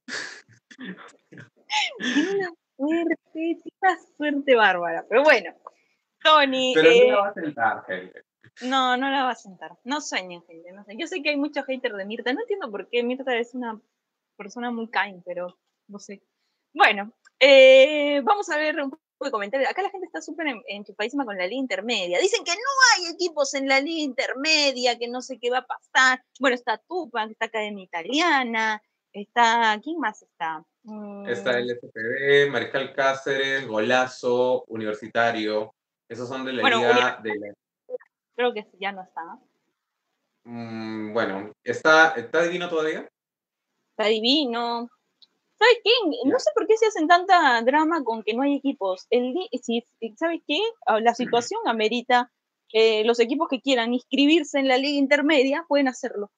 Tiene una suerte, una suerte bárbara. Pero bueno, Tony, Pero no la eh, va a sentar, gente. no, no la va a sentar. No sueñen, gente. No sé. Yo sé que hay muchos haters de Mirta. No entiendo por qué. Mirta es una persona muy kind, pero no sé. Bueno, eh, vamos a ver un poco de comentarios. Acá la gente está súper enchufadísima con la liga intermedia. Dicen que no hay equipos en la liga intermedia, que no sé qué va a pasar. Bueno, está Tupac, está Academia Italiana, está... ¿Quién más está? Mm, Está el S P B, Mariscal Cáceres, Golazo, Universitario. Esos son de la bueno, liga de la... creo que ya no está. Mm, bueno, ¿está, ¿está Divino todavía? Está Divino. ¿Sabes qué? No Ya. sé por qué se hacen tanta drama con que no hay equipos. El, si, ¿Sabes qué? La situación amerita eh, los equipos que quieran inscribirse en la liga intermedia pueden hacerlo.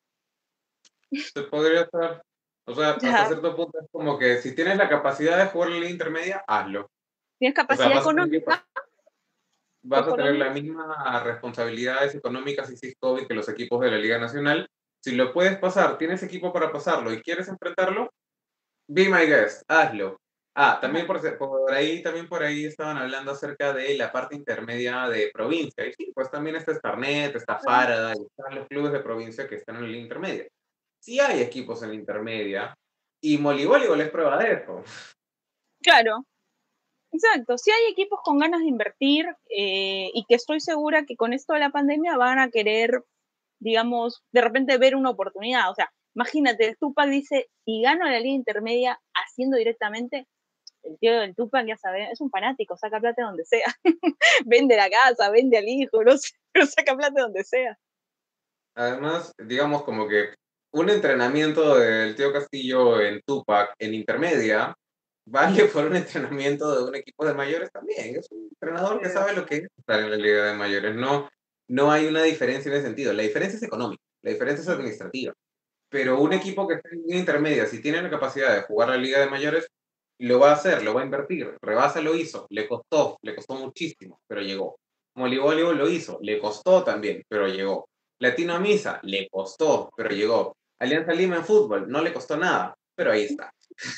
Se podría estar, o sea, hasta Ya, cierto punto es como que si tienes la capacidad de jugar la liga intermedia, hazlo. tienes O sea, capacidad vas a tener, que- económica, vas a tener económica. las mismas responsabilidades económicas y SISCOBI que los equipos de la Liga Nacional. Si lo puedes pasar, tienes equipo para pasarlo y quieres enfrentarlo, be my guest, hazlo. Ah, también por, por ahí, también por ahí estaban hablando acerca de la parte intermedia de provincia. Y sí, pues también está Starnet, está Farada, y están los clubes de provincia que están en la liga intermedia. Sí hay equipos en la intermedia, y Voleibol es prueba de eso. Claro, exacto. Si hay equipos con ganas de invertir eh, y que estoy segura que con esto de la pandemia van a querer, digamos, de repente ver una oportunidad. O sea, imagínate, el Tupac dice, si gano la liga intermedia haciendo directamente, el tío del Tupac, ya sabe, es un fanático, saca plata donde sea. Vende la casa, vende al hijo, no sé, pero saca plata donde sea. Además, digamos como que un entrenamiento del tío Castillo en Tupac, en intermedia, vale por un entrenamiento de un equipo de mayores también. Es un entrenador que sabe lo que es estar en la liga de mayores. No, no hay una diferencia en ese sentido. La diferencia es económica, la diferencia es administrativa. Pero un equipo que está en liga intermedia, si tiene la capacidad de jugar la liga de mayores, lo va a hacer, lo va a invertir. Rebasa lo hizo, le costó, le costó muchísimo, pero llegó. Molibolio lo hizo, le costó también, pero llegó. Latino a Misa, le costó, pero llegó. Alianza Lima en fútbol, no le costó nada, pero ahí está.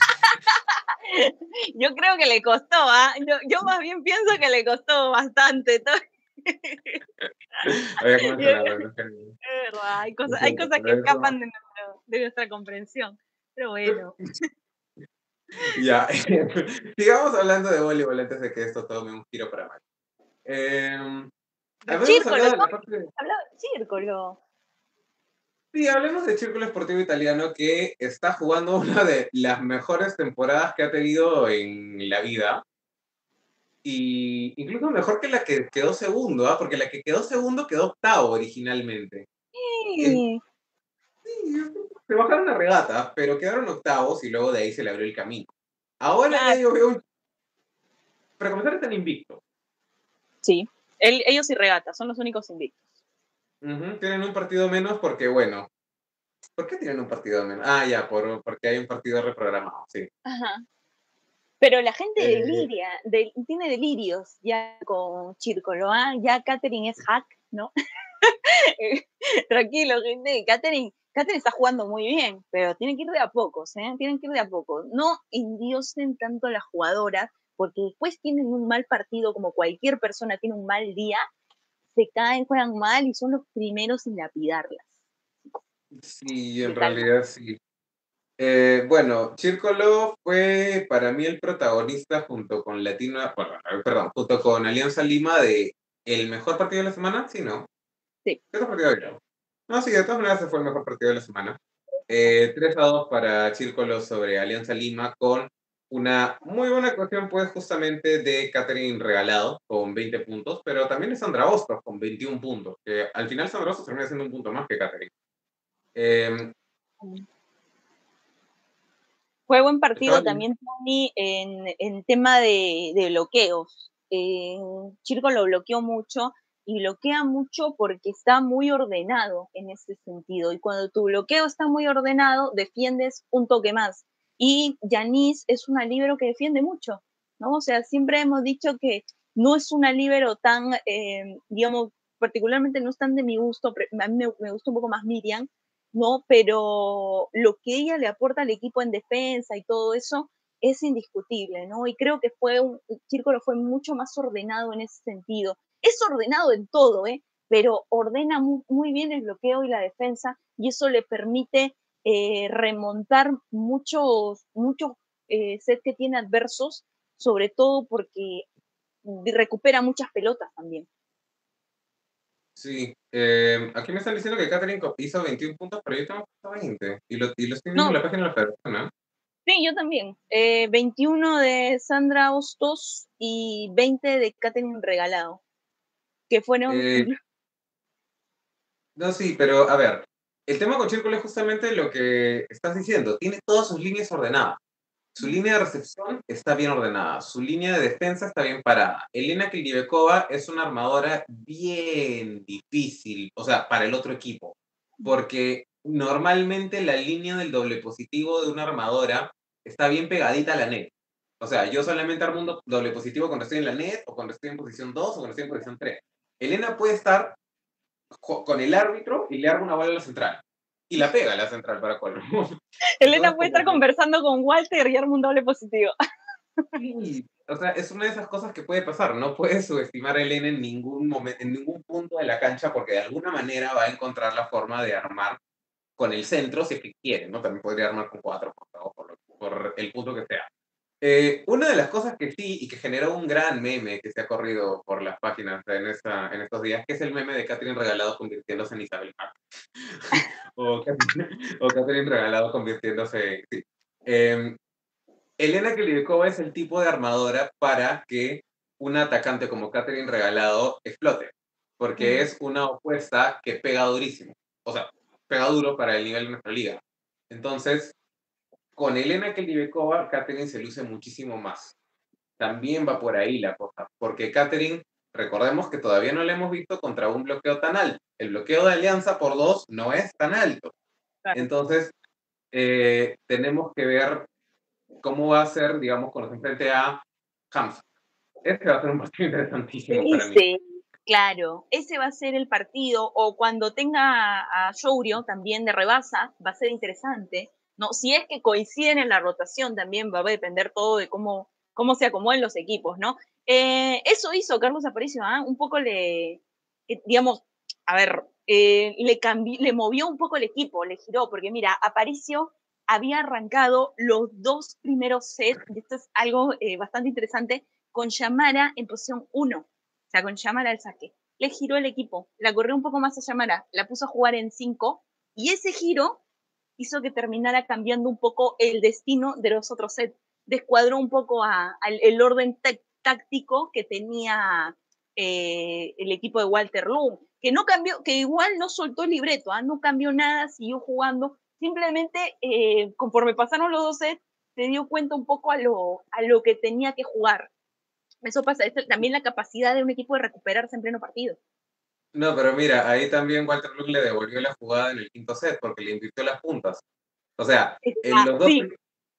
Yo creo que le costó, ¿ah? ¿eh? Yo, yo más bien pienso que le costó bastante. Había como Es verdad, hay cosas, hay cosas que escapan de, nuestro, de nuestra comprensión. Pero bueno. Ya, sigamos hablando de voleibol antes de que esto tome un giro para mal. Eh, De habíamos Círculo, hablado de ¿no? la parte de... Hablaba de Círculo. Sí, hablemos de Círculo Esportivo Italiano que está jugando una de las mejores temporadas que ha tenido en la vida. Y incluso mejor que la que quedó segundo, ¿ah? Porque la que quedó segundo quedó octavo originalmente. En- Sí. sí, se bajaron la regata, pero quedaron octavos y luego de ahí se le abrió el camino. Ahora ya Claro, yo veo un... Para comenzar están invictos. sí. Él, ellos y Regata son los únicos invictos. Ujú, tienen un partido menos porque, bueno, ¿por qué tienen un partido menos? Ah, ya, por, porque hay un partido reprogramado, sí. Ajá. Pero la gente Eh, deliria, del- tiene delirios ya con Círculo, ¿ah? Ya Katherine es hack, ¿no? Tranquilo, gente. Katherine, Katherine está jugando muy bien, pero tienen que ir de a pocos, ¿eh? Tienen que ir de a poco. No endiosen tanto a las jugadoras, porque después tienen un mal partido, como cualquier persona tiene un mal día, se caen, juegan mal y son los primeros en lapidarlas. sí, De en calma. realidad sí. Eh, bueno, Círculo fue para mí el protagonista junto con Latino, bueno, eh, perdón, junto con Alianza Lima de el mejor partido de la semana, sí, ¿no? Sí. ¿Qué otro partido había? No, sí, de todas maneras ese fue el mejor partido de la semana. Eh, tres a dos para Círculo sobre Alianza Lima con una muy buena actuación, pues, justamente de Catherine Regalado con veinte puntos, pero también de Sandra Hostos con veintiún puntos, que al final Sandra Hostos termina siendo un punto más que Catherine. Eh, Fue buen estaba partido también, Tony, en, en tema de, de bloqueos. Eh, Chirco lo bloqueó mucho y bloquea mucho porque está muy ordenado en ese sentido. Y cuando tu bloqueo está muy ordenado, defiendes un toque más. Y Yanis es una libero que defiende mucho, ¿no? O sea, siempre hemos dicho que no es una libero tan, eh, digamos, particularmente no es tan de mi gusto, a mí me, me gusta un poco más Miriam, ¿no? Pero lo que ella le aporta al equipo en defensa y todo eso es indiscutible, ¿no? Y creo que fue un Círculo fue mucho más ordenado en ese sentido. Es ordenado en todo, ¿eh? Pero ordena muy, muy bien el bloqueo y la defensa y eso le permite eh, remontar muchos, muchos eh, sets que tiene adversos, sobre todo porque recupera muchas pelotas también. Sí, eh, aquí me están diciendo que Catherine hizo veintiún puntos, pero yo tengo veinte. Y lo, y lo estoy viendo en No, la página de la federación, ¿no? sí, yo también. Eh, veintiuno de Sandra Hostos y veinte de Katherine Regalado, que fueron... Eh, no, sí, pero a ver, el tema con Círculo es justamente lo que estás diciendo. Tiene todas sus líneas ordenadas. Su línea de recepción está bien ordenada. Su línea de defensa está bien parada. Elena Klivekova es una armadora bien difícil, o sea, para el otro equipo. Porque normalmente la línea del doble positivo de una armadora está bien pegadita a la net. O sea, yo solamente armo un doble positivo cuando estoy en la net, o cuando estoy en posición dos, o cuando estoy en posición tres. Elena puede estar con el árbitro y le arma una bola a la central. Y la pega a la central para colmo. Elena Entonces, puede como estar que conversando con Walter y arma un doble positivo. sí, o sea, es una de esas cosas que puede pasar. No puedes subestimar a Elena en ningún momento, en ningún punto de la cancha, porque de alguna manera va a encontrar la forma de armar con el centro si es que quiere, ¿no? También podría armar con cuatro, por, favor, por, por el punto que sea. Eh, una de las cosas que sí y que generó un gran meme que se ha corrido por las páginas en, esta, en estos días, que es el meme de Catherine Regalado convirtiéndose en Isabel Hack. o, o Catherine Regalado convirtiéndose en... Sí. Eh, Elena Klivekova es el tipo de armadora para que un atacante como Catherine Regalado explote, porque es una opuesta que pega durísimo, o sea, pega duro para el nivel de nuestra liga. Entonces, con Elena Klivekova, Catherine se luce muchísimo más. También va por ahí la cosa, porque Catherine, recordemos que todavía no la hemos visto contra un bloqueo tan alto. El bloqueo de Alianza por dos no es tan alto. Claro. Entonces, eh, tenemos que ver cómo va a ser, digamos, cuando se enfrente a Hamza. Este va a ser un partido interesantísimo para mí. Ese, claro, ese va a ser el partido. O cuando tenga a Shourio también de rebasa, va a ser interesante. ¿No? Si es que coinciden en la rotación, también va a depender todo de cómo, cómo se acomoden los equipos, ¿no? Eh, eso hizo Carlos Aparicio, ¿eh? Un poco le, eh, digamos, a ver, eh, le, cambió, le movió un poco el equipo, le giró, porque mira, Aparicio había arrancado los dos primeros sets, y esto es algo eh, bastante interesante, con Yamara en posición uno, o sea, con Yamara al saque. Le giró el equipo, la corrió un poco más a Yamara, la puso a jugar en cinco, y ese giro hizo que terminara cambiando un poco el destino de los otros sets. Descuadró un poco a, a el orden táctico que tenía eh, el equipo de Walter Loom, que no cambió, que igual no soltó el libreto, ¿eh? No cambió nada, siguió jugando, simplemente eh, conforme pasaron los dos sets, se dio cuenta un poco a lo, a lo que tenía que jugar. Eso pasa, es también la capacidad de un equipo de recuperarse en pleno partido. No, pero mira, ahí también Walter Luke le devolvió la jugada en el quinto set porque le invirtió las puntas. O sea, en Ah, los dos, sí,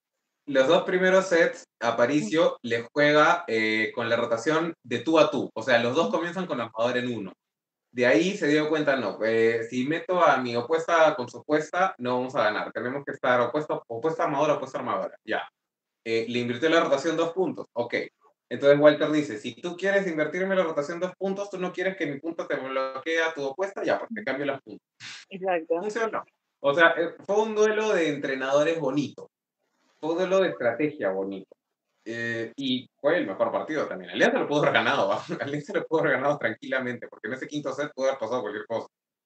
los dos primeros sets, Aparicio le juega eh, con la rotación de tú a tú. O sea, los dos comienzan con armador en uno. De ahí se dio cuenta, no, eh, si meto a mi opuesta con su opuesta, no vamos a ganar. Tenemos que estar opuesto, opuesta armadora, opuesta armadora. Ya. Eh, le invirtió la rotación dos puntos. Ok. Entonces Walter dice, si tú quieres invertirme la rotación dos puntos, tú no quieres que mi punto te bloquee a tu opuesta, ya, porque cambio los puntos. Exacto. Funcionó. O sea, eh, fue un duelo de entrenadores bonito. Fue un duelo de estrategia bonito. Eh, y fue el mejor partido también. Alianza lo pudo haber ganado, ¿va? Alianza lo pudo haber ganado tranquilamente, porque en ese quinto set pudo haber pasado cualquier cosa.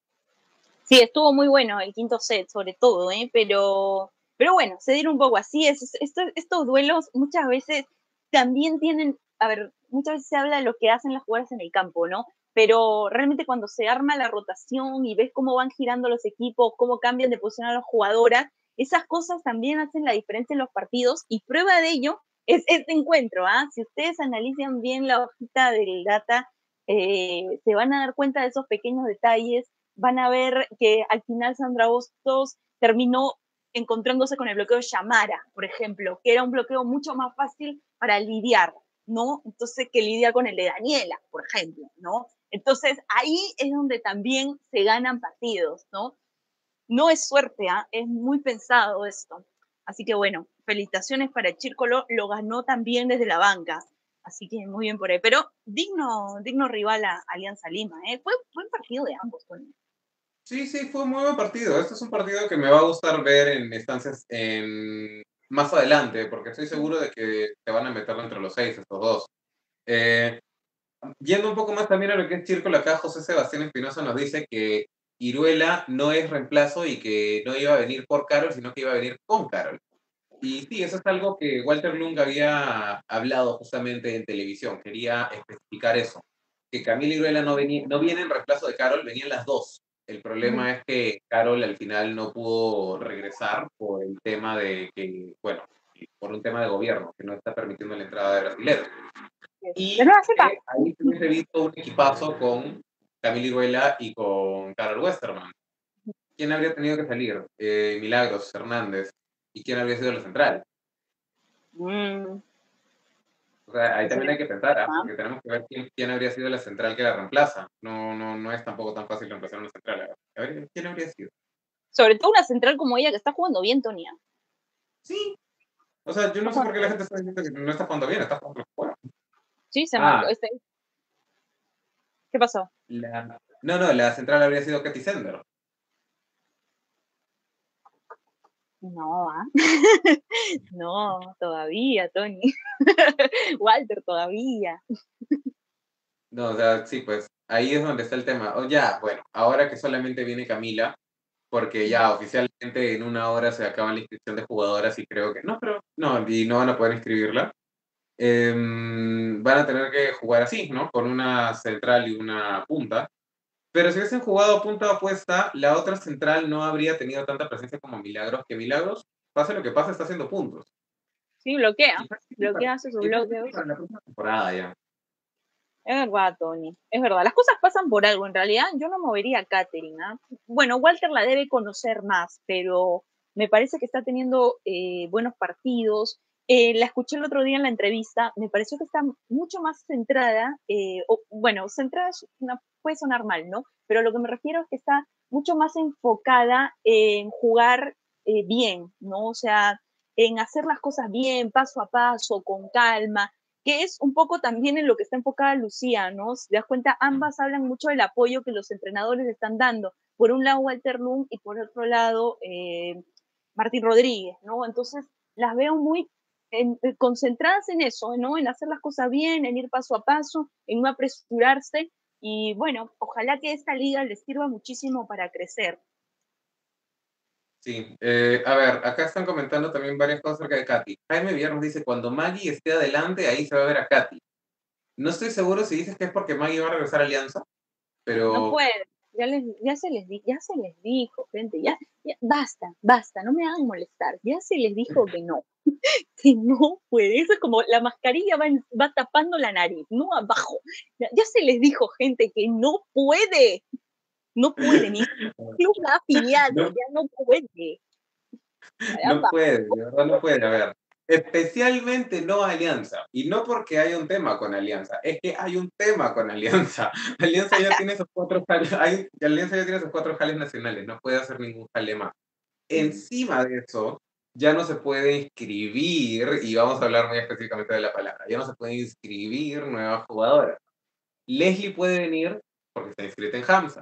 Sí, estuvo muy bueno el quinto set, sobre todo, ¿eh? pero, pero bueno, se dieron un poco así. Es, estos, estos duelos muchas veces también tienen, a ver, muchas veces se habla de lo que hacen las jugadoras en el campo, ¿no? Pero realmente cuando se arma la rotación y ves cómo van girando los equipos, cómo cambian de posición a las jugadoras, esas cosas también hacen la diferencia en los partidos y prueba de ello es este encuentro. ¿ah? Si ustedes analizan bien la hojita del data, eh, se van a dar cuenta de esos pequeños detalles, van a ver que al final Sandra Bustos terminó encontrándose con el bloqueo de Shamara, por ejemplo, que era un bloqueo mucho más fácil para lidiar, ¿no? Entonces, que lidiar con el de Daniela, por ejemplo, ¿no? Entonces, ahí es donde también se ganan partidos, ¿no? No es suerte, ¿eh? Es muy pensado esto. Así que bueno, felicitaciones para el Círculo, lo ganó también desde la banca. Así que muy bien por ahí. Pero digno, digno rival a Alianza Lima, ¿eh? Fue buen partido de ambos, Tony. Sí, sí, fue un muy buen partido. Este es un partido que me va a gustar ver en instancias en... más adelante, porque estoy seguro de que te van a meter entre los seis estos dos. Eh, yendo un poco más también a lo que es Círculo, acá José Sebastián Espinosa nos dice que Iruela no es reemplazo y que no iba a venir por Carol, sino que iba a venir con Carol. Y sí, eso es algo que Walter Lung había hablado justamente en televisión. Quería especificar eso. Que Camila Iruela no, venía, no viene en reemplazo de Carol, venían las dos. El problema es que Carol al final no pudo regresar por el tema de que, bueno, por un tema de gobierno, que no está permitiendo la entrada de brasileños. De Y nueva cepa. eh, ahí se hubiese visto un equipazo con Camila Iruela y con Carol Westerman. ¿Quién habría tenido que salir? Eh, Milagros Hernández. ¿Y quién habría sido la central? Mm, O sea, ahí también hay que pensar, ¿ah? ¿ah? Porque tenemos que ver quién, quién habría sido la central que la reemplaza. No, no, no es tampoco tan fácil reemplazar una central. ¿ah? A ver, ¿quién habría sido? Sobre todo una central como ella que está jugando bien, Tonia. Sí. O sea, yo Está no sé por jugando qué la bien. gente está diciendo que no está jugando bien, está jugando bueno. Sí, se marcó. Ah, Este. ¿Qué pasó? la... no, no, la central habría sido Katy Sender. No, ¿ah? No, todavía, Tony. Walter, todavía. No, o sea, sí, pues ahí es donde está el tema. Oh, ya, bueno, ahora que solamente viene Camila, porque ya oficialmente en una hora se acaba la inscripción de jugadoras y creo que no, pero no, y no van a poder inscribirla. Eh, van a tener que jugar así, ¿no? Con una central y una punta. Pero si hubiesen jugado punta opuesta, la otra central no habría tenido tanta presencia como Milagros, que Milagros, pase lo que pase, está haciendo puntos. Sí, bloquea. Y prácticamente para, Bloquea, hace sus y prácticamente bloqueos. para la próxima temporada ya. Es verdad, Tony. Es verdad. Las cosas pasan por algo. En realidad, yo no movería a Katherine. ¿eh? Bueno, Walter la debe conocer más, pero me parece que está teniendo eh, buenos partidos. Eh, la escuché el otro día en la entrevista. Me pareció que está mucho más centrada. Eh, o, bueno, centrada una, puede sonar mal, ¿no? Pero lo que me refiero es que está mucho más enfocada en jugar eh, bien, ¿no? O sea, en hacer las cosas bien, paso a paso, con calma, que es un poco también en lo que está enfocada Lucía, ¿no? Si te das cuenta, ambas hablan mucho del apoyo que los entrenadores le están dando. Por un lado, Walter Lung y por otro lado, eh, Martín Rodríguez, ¿no? Entonces, las veo muy en, en, concentradas en eso, ¿no? En hacer las cosas bien, en ir paso a paso, en no apresurarse. Y bueno, ojalá que esta liga les sirva muchísimo para crecer. Sí, eh, a ver, acá están comentando también varias cosas acerca de Katy. Jaime Villar nos dice, cuando Maggie esté adelante, ahí se va a ver a Katy. No estoy seguro si dices que es porque Maggie va a regresar a Alianza, No pero... puede, ya, les, ya, se les di, ya se les dijo, gente, ya, ya, basta, basta, no me hagan molestar, ya se les dijo que no, que no puede, eso es como la mascarilla va, va tapando la nariz, no abajo, ya, ya se les dijo, gente, que no puede, no puede, ni club afiliado, no, ya no puede. no puede, de verdad no puede, a ver. Especialmente no Alianza. Y no porque hay un tema con Alianza, es que hay un tema con Alianza. Alianza ya tiene esos cuatro jales, hay- Alianza ya tiene esos cuatro jales nacionales, no puede hacer ningún jale más. Encima de eso, ya no se puede inscribir, y vamos a hablar muy específicamente de la palabra, ya no se puede inscribir nuevas jugadoras. Leslie puede venir porque está inscrita en Hamza.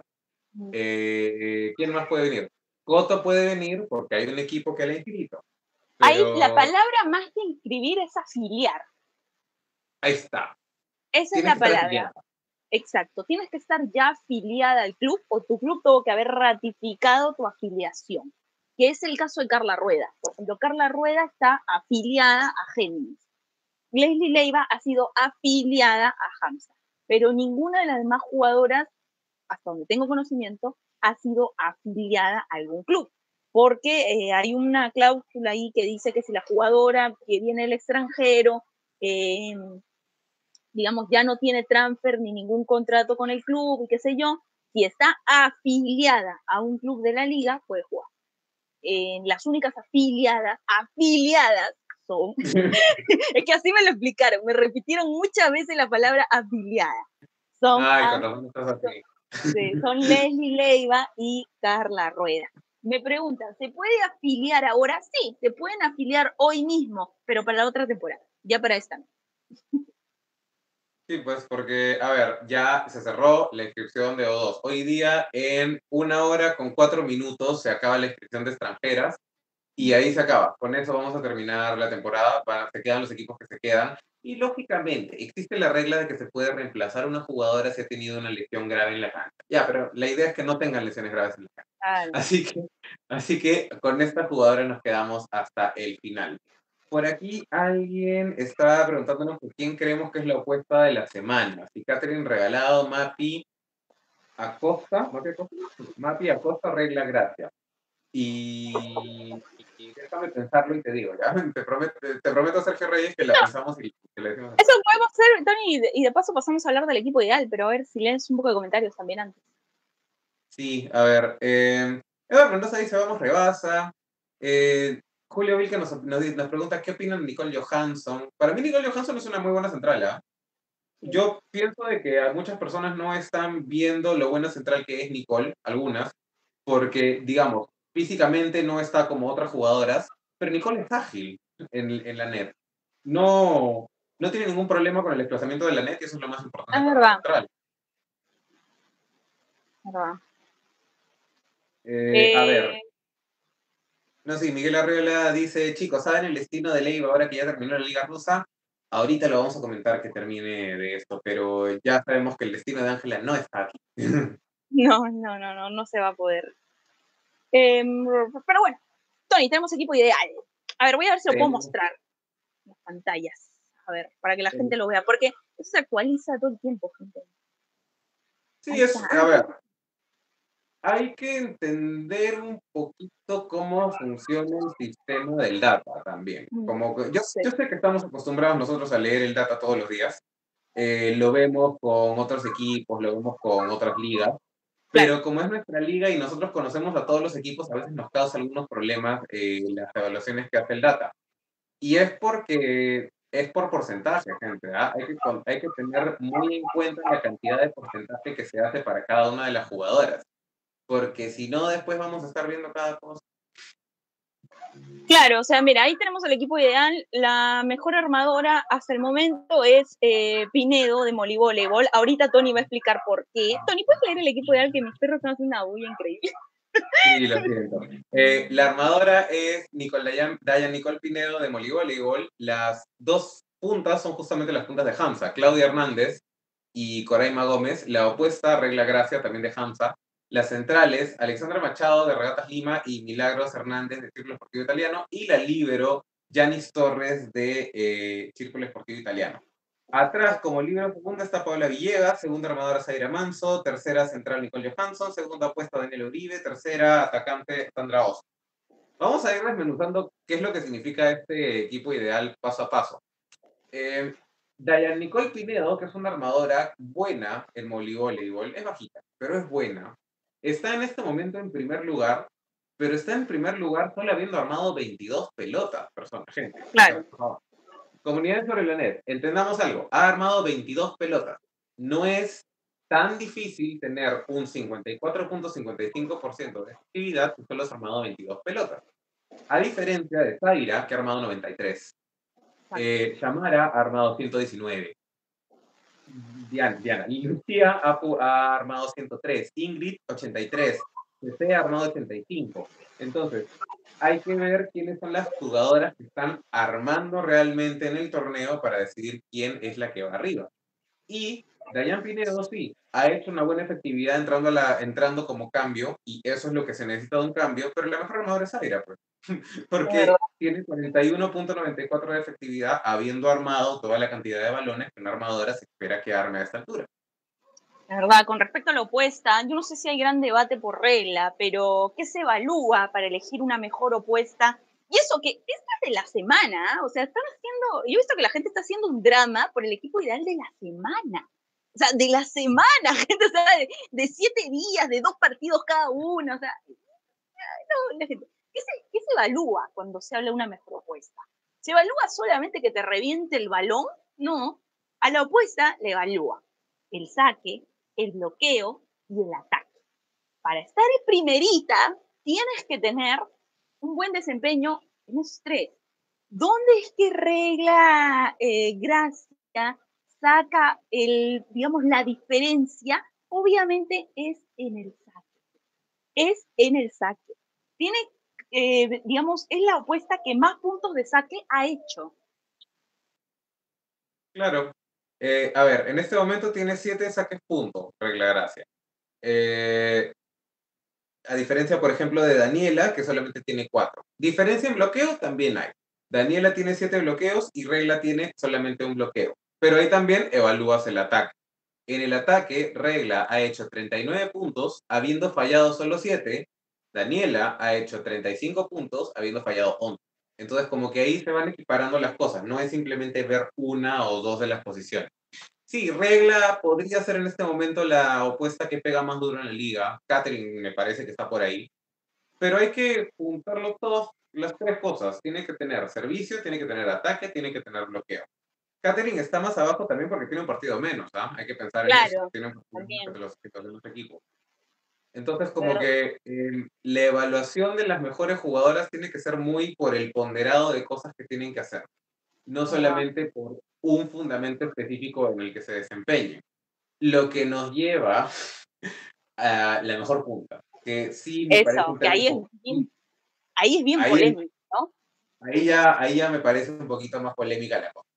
Eh, ¿quién más puede venir? Coto puede venir porque hay un equipo que la ha inscrito. Ahí la Pero palabra más que inscribir es afiliar. ahí está. Esa es Tienes la que estar palabra. afiliada. Exacto. Tienes que estar ya afiliada al club o tu club tuvo que haber ratificado tu afiliación, que es el caso de Carla Rueda. Por ejemplo, Carla Rueda está afiliada a Géminis. Leslie Leiva ha sido afiliada a Hamza, pero ninguna de las demás jugadoras, hasta donde tengo conocimiento, ha sido afiliada a algún club, porque eh, hay una cláusula ahí que dice que si la jugadora que viene del extranjero, eh, digamos, ya no tiene transfer ni ningún contrato con el club y qué sé yo, si está afiliada a un club de la liga, puede jugar. Eh, las únicas afiliadas, afiliadas son, es que así me lo explicaron, me repitieron muchas veces la palabra afiliada. Son, Ay, con af, razón estás así. sí, son Leslie Leiva y Carla Rueda. Me preguntan, ¿se puede afiliar ahora? Sí, se pueden afiliar hoy mismo, pero para la otra temporada, ya para esta no. Sí, pues porque, a ver, ya se cerró la inscripción de O dos. Hoy día, en una hora con cuatro minutos, se acaba la inscripción de extranjeras y ahí se acaba. Con eso vamos a terminar la temporada. Van- se quedan los equipos que se quedan. Y lógicamente, existe la regla de que se puede reemplazar a una jugadora si ha tenido una lesión grave en la cancha. Ya, pero la idea es que no tengan lesiones graves en la cancha. Ah, no. Así que, así que con esta jugadora nos quedamos hasta el final. Por aquí alguien está preguntándonos por quién creemos que es la opuesta de la semana. Si Catherine Regalado, Mapi Acosta, ¿Mapi Acosta? Mapi Acosta, Regla Gracia. Y, y déjame pensarlo y te digo, ¿ya? Te prometo, te prometo, Sergio Reyes, que la pensamos y que le decimos. Eso podemos hacer, Tony, y de, y de paso pasamos a hablar del equipo ideal, pero a ver si lees un poco de comentarios también antes. Sí, a ver. Eh, Eduardo Mendoza dice, vamos, rebasa. Eh, Julio Vilca nos, nos, nos pregunta, ¿qué opinan de Nicole Johansson? Para mí Nicole Johansson es una muy buena central, ¿ah? Yo pienso de que a muchas personas no están viendo lo buena central que es Nicole, algunas, porque, digamos, físicamente no está como otras jugadoras, pero Nicole es ágil en, en la net. No, no tiene ningún problema con el desplazamiento de la net y eso es lo más importante Es para una verdad, central. es verdad. Eh, a ver, Eh, no sé, Miguel Arriola dice, chicos, ¿saben el destino de Leiva ahora que ya terminó la Liga Rusa? Ahorita lo vamos a comentar que termine de esto, pero ya sabemos que el destino de Ángela no está aquí. no, no, no, no, no se va a poder. Eh, pero bueno, Tony, tenemos equipo ideal. A ver, voy a ver si lo puedo Tenemos- mostrar en las pantallas. A ver, para que la gente tenemos- lo vea, porque eso se actualiza todo el tiempo, gente. Sí, Ahí está. es, a Ah, ver, hay que entender un poquito cómo funciona el sistema del data también. Como que- yo, sí. yo sé que estamos acostumbrados nosotros a leer el data todos los días, eh, lo vemos con otros equipos, lo vemos con otras ligas, Claro. pero como es nuestra liga y nosotros conocemos a todos los equipos, a veces nos causa algunos problemas eh, las evaluaciones que hace el data. Y es porque es por porcentaje, gente. ¿Ah? Hay que, con- hay que tener muy en cuenta la cantidad de porcentaje que se hace para cada una de las jugadoras, porque si no, después vamos a estar viendo cada cosa. Claro, o sea, mira, ahí tenemos el equipo ideal. La mejor armadora hasta el momento es eh, Pinedo de Moli Voleibol. Ahorita Tony va a explicar por qué. Tony, ¿puedes leer el equipo ideal? Que mis perros están haciendo una bulla increíble. Sí, lo siento. Eh, la armadora es Nicole Dayan, Dayan Nicole Pinedo de Moli Voleibol. Las dos puntas son justamente las puntas de Hamza, Claudia Hernández y Coraima Gómez. La opuesta, Regla Gracia, también de Hamza. Las centrales, Alexandra Machado de Regatas Lima y Milagros Hernández de Círculo Esportivo Italiano. Y la líbero, Yanis Torres de eh, Círculo Esportivo Italiano. Atrás, como libero segunda, está Paola Villegas, segunda armadora Zaira Manso, tercera central Nicole Johansson, segunda apuesta Daniel Uribe, tercera atacante Sandra Oz. Vamos a ir desmenuzando qué es lo que significa este equipo ideal paso a paso. Eh, Dayan Nicole Pinedo, que es una armadora buena en voleibol, es bajita, pero es buena. Está en este momento en primer lugar pero está en primer lugar solo habiendo armado veintidós pelotas, personas, gente. Claro. Por favor. Comunidad sobre la net, entendamos algo, ha armado veintidós pelotas. No es tan difícil tener un cincuenta y cuatro punto cincuenta y cinco por ciento de efectividad si solo has armado veintidós pelotas. A diferencia de Zaira, que ha armado noventa y tres. Eh, Shamara ha armado ciento diecinueve. Diana, Diana. Lucía ha, ha armado ciento tres. Ingrid, ochenta y tres. C C ha armado ochenta y cinco. Entonces, hay que ver quiénes son las jugadoras que están armando realmente en el torneo para decidir quién es la que va arriba. Y Dayan Pinedo sí, ha hecho una buena efectividad entrando, a la, entrando como cambio, y eso es lo que se necesita de un cambio, pero la mejor armadora es Zaira, pues. Porque tiene cuarenta y uno punto noventa y cuatro de efectividad, habiendo armado toda la cantidad de balones que una armadora se espera que arme a esta altura. La verdad, con respecto a la opuesta, yo no sé si hay gran debate por regla, pero ¿qué se evalúa para elegir una mejor opuesta? Y eso que esta es de la semana, o sea, están haciendo, yo he visto que la gente está haciendo un drama por el equipo ideal de la semana. O sea, de la semana, gente, o sea, de, de siete días, de dos partidos cada uno, o sea, no, la gente, ¿qué se, ¿qué se evalúa cuando se habla de una mejor opuesta? ¿Se evalúa solamente que te reviente el balón? No, a la opuesta le evalúa el saque, el bloqueo y el ataque. Para estar en primerita, tienes que tener un buen desempeño en esos tres. ¿Dónde es que regla eh, Gracia saca el, digamos, la diferencia? Obviamente es en el saque. Es en el saque. Tiene, eh, digamos, es la opuesta que más puntos de saque ha hecho. Claro. Eh, a ver, en este momento tiene siete saques puntos, regla Gracia. Eh, a diferencia, por ejemplo, de Daniela, que solamente tiene cuatro. Diferencia en bloqueos también hay. Daniela tiene siete bloqueos y Regla tiene solamente un bloqueo. Pero ahí también evalúas el ataque. En el ataque, Regla ha hecho treinta y nueve puntos, habiendo fallado solo siete. Daniela ha hecho treinta y cinco puntos, habiendo fallado once. Entonces, como que ahí se van equiparando las cosas. No es simplemente ver una o dos de las posiciones. Sí, Regla podría ser en este momento la opuesta que pega más duro en la liga. Catherine me parece que está por ahí. Pero hay que juntarlo todos, las tres cosas. Tiene que tener servicio, tiene que tener ataque, tiene que tener bloqueo. Catherine está más abajo también porque tiene un partido menos, ¿ah? Hay que pensar en eso. Claro, Tiene un partido también. menos que los, que los equipos. Entonces, como que eh, la evaluación de las mejores jugadoras tiene que ser muy por el ponderado de cosas que tienen que hacer. No solamente por un fundamento específico en el que se desempeñen. Lo que nos lleva a la mejor punta. Que sí me parece Eso, un que tema ahí es un poco- bien, ahí es bien ahí, polémico, ¿no? ahí, ya, ahí ya me parece un poquito más polémica la cosa.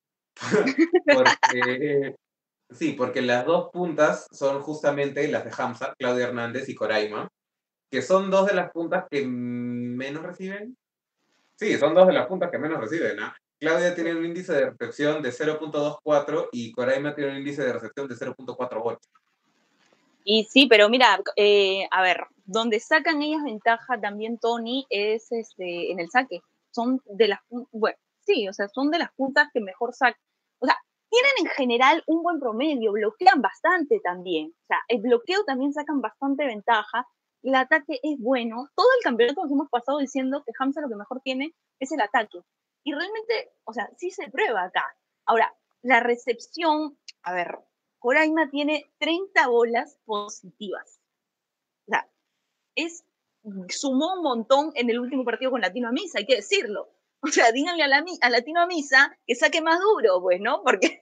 Porque, sí, porque las dos puntas son justamente las de Hamza, Claudia Hernández y Coraima, que son dos de las puntas que menos reciben. Sí, son dos de las puntas que menos reciben, ¿ah? Claudia tiene un índice de recepción de cero punto veinticuatro y Coraima tiene un índice de recepción de cero punto cuarenta y ocho. Y sí, pero mira, eh, a ver, donde sacan ellas ventaja también, Tony, es este, en el saque. Son de las, bueno, sí, o sea, son de las puntas que mejor sacan. O sea, tienen en general un buen promedio, bloquean bastante también. O sea, el bloqueo también sacan bastante ventaja. El ataque es bueno. Todo el campeonato nos hemos pasado diciendo que Hamza lo que mejor tiene es el ataque. Y realmente, o sea, sí se prueba acá. Ahora, la recepción, a ver, Coraima tiene treinta bolas positivas. O sea, es, sumó un montón en el último partido con Latino a Misa, hay que decirlo. O sea, díganle a, la, a Latino a Misa que saque más duro, pues, ¿no? Porque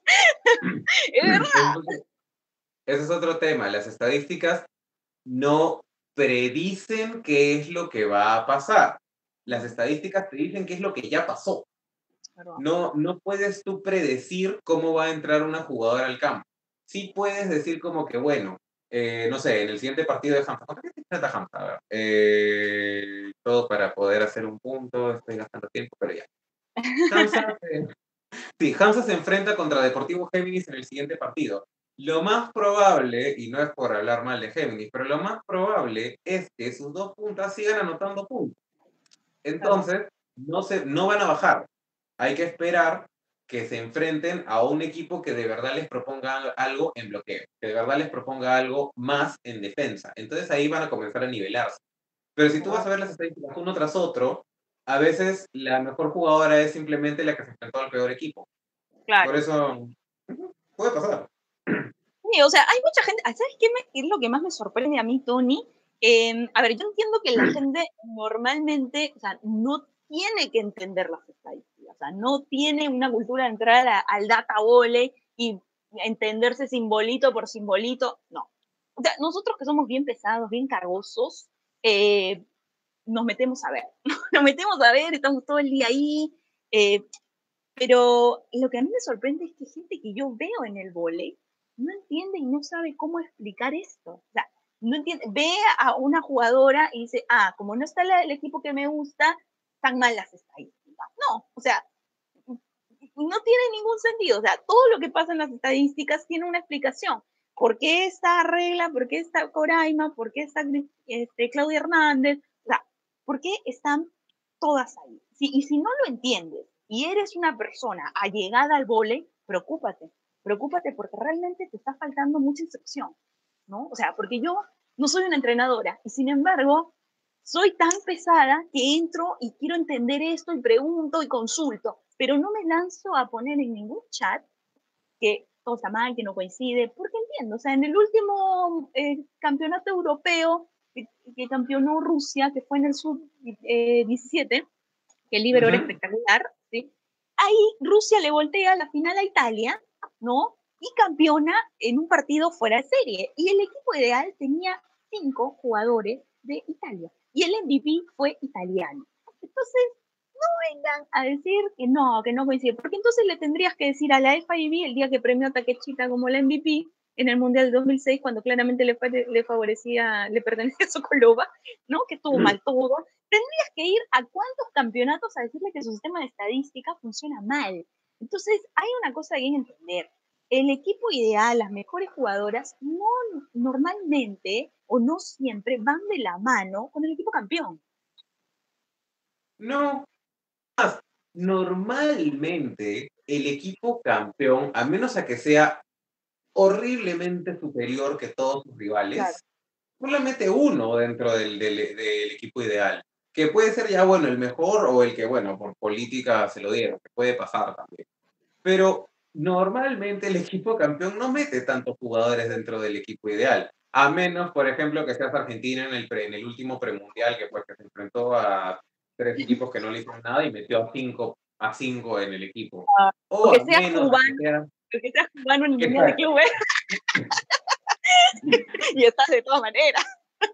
es verdad. Entonces, ese es otro tema. Las estadísticas no predicen qué es lo que va a pasar. Las estadísticas te dicen qué es lo que ya pasó. No, no puedes tú predecir cómo va a entrar una jugadora al campo. Sí puedes decir como que, bueno, eh, no sé, en el siguiente partido de Hamza. ¿Por qué te trata Hamza? A ver, eh, todo para poder hacer un punto, estoy gastando tiempo, pero ya. Hamza, eh, sí, Hamza se enfrenta contra Deportivo Géminis en el siguiente partido. Lo más probable, y no es por hablar mal de Géminis, pero lo más probable es que sus dos puntas sigan anotando puntos. Entonces, no, se, no van a bajar. Hay que esperar que se enfrenten a un equipo que de verdad les proponga algo en bloqueo, que de verdad les proponga algo más en defensa. Entonces ahí van a comenzar a nivelarse. Pero si tú vas a ver las estadísticas uno tras otro, a veces la mejor jugadora es simplemente la que se enfrentó al peor equipo. Claro. Por eso, puede pasar. Sí, o sea, hay mucha gente, ¿sabes qué me, es lo que más me sorprende a mí, Tony? Eh, a ver, yo entiendo que la gente normalmente, o sea, no tiene que entender las estadísticas, o sea, no tiene una cultura de entrar a, al data volley y entenderse simbolito por simbolito, no. O sea, nosotros que somos bien pesados, bien cargosos, eh, nos metemos a ver, nos metemos a ver, estamos todo el día ahí, eh, pero lo que a mí me sorprende es que gente que yo veo en el vóley no entiende y no sabe cómo explicar esto. O sea, no entiende, ve a una jugadora y dice, ah, como no está la, el equipo que me gusta, están mal las estadísticas. No, o sea, no tiene ningún sentido. O sea, todo lo que pasa en las estadísticas tiene una explicación. ¿Por qué esta regla? ¿Por qué está Coraima? ¿Por qué está este, Claudia Hernández? O sea, ¿por qué están todas ahí? Sí, y si no lo entiendes y eres una persona allegada al vóley, preocúpate, preocúpate porque realmente te está faltando mucha instrucción, ¿no? O sea, porque yo no soy una entrenadora y sin embargo soy tan pesada que entro y quiero entender esto y pregunto y consulto, pero no me lanzo a poner en ningún chat que todo está mal, que no coincide, porque entiendo, o sea, en el último eh, campeonato europeo que, que campeonó Rusia, que fue en el sub diecisiete, que el libero uh-huh. era espectacular, ¿sí? Ahí Rusia le voltea la final a Italia, ¿no? Y campeona en un partido fuera de serie. Y el equipo ideal tenía cinco jugadores de Italia. Y el M V P fue italiano. Entonces, no vengan a decir que no, que no coincide, porque entonces le tendrías que decir a la F I B el día que premió a Takechita como la M V P en el Mundial de dos mil seis, cuando claramente le, le favorecía, le pertenecía a Sokolova, ¿no? Que estuvo mal todo. Tendrías que ir a cuántos campeonatos a decirle que su sistema de estadística funciona mal. Entonces, hay una cosa que hay que entender. El equipo ideal, las mejores jugadoras, no normalmente o no siempre van de la mano con el equipo campeón. No, normalmente el equipo campeón, a menos a que sea horriblemente superior que todos sus rivales, claro. solamente uno dentro del, del, del equipo ideal, que puede ser ya, bueno, el mejor o el que, bueno, por política se lo dieron, que puede pasar también. Pero normalmente el equipo campeón no mete tantos jugadores dentro del equipo ideal, a menos, por ejemplo, que seas Argentina en el, pre, en el último premundial, que pues que se enfrentó a tres equipos que no le hicieron nada y metió a cinco, a cinco en el equipo. Uh, o que al sea menos cubano, que sea, que sea cubano en el Mundial de Clubes. Y estás de todas maneras.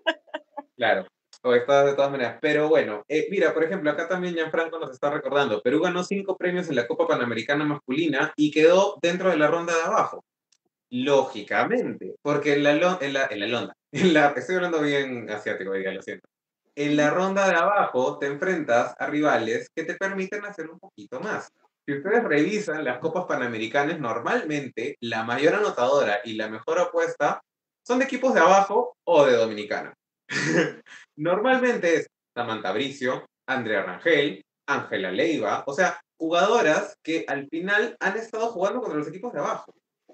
Claro, o estás de todas maneras. Pero bueno, eh, mira, por ejemplo, acá también Gianfranco nos está recordando, Perú ganó cinco premios en la Copa Panamericana Masculina y quedó dentro de la ronda de abajo. Lógicamente, porque en la, en la, en la Londa, en la, estoy hablando bien asiático, diga, lo siento. En la ronda de abajo te enfrentas a rivales que te permiten hacer un poquito más. Si ustedes revisan las Copas Panamericanas, normalmente la mayor anotadora y la mejor apuesta son de equipos de abajo o de Dominicana. Normalmente es Samantha Bricio, Andrea Rangel, Ángela Leiva, o sea, jugadoras que al final han estado jugando contra los equipos de abajo.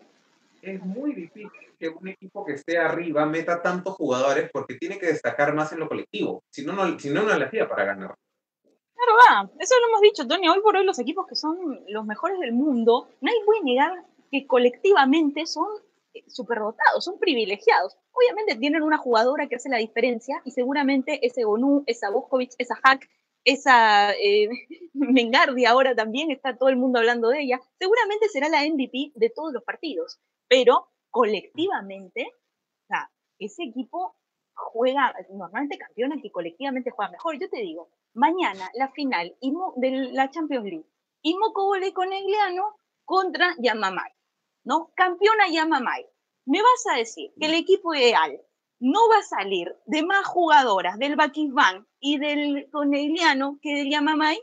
Es muy difícil que un equipo que esté arriba meta tantos jugadores porque tiene que destacar más en lo colectivo. Si no, no, si no, no le hacía para ganar. Claro, va. Eso lo hemos dicho, Tony. Hoy por hoy los equipos que son los mejores del mundo, nadie puede negar que colectivamente son superdotados, son privilegiados. Obviamente tienen una jugadora que hace la diferencia y seguramente ese Gonu, esa Boskovic, esa Hack, esa eh, Mengardi ahora también, está todo el mundo hablando de ella, seguramente será la M V P de todos los partidos, pero colectivamente, o sea, ese equipo juega, normalmente campeones que colectivamente juegan mejor. Yo te digo, mañana la final de la Champions League, Imoko Volley Conegliano contra Yamamay, ¿no? Campeona Yamamay. Me vas a decir que el equipo ideal no va a salir de más jugadoras del Bakisban y del Conegliano que del Yamamay.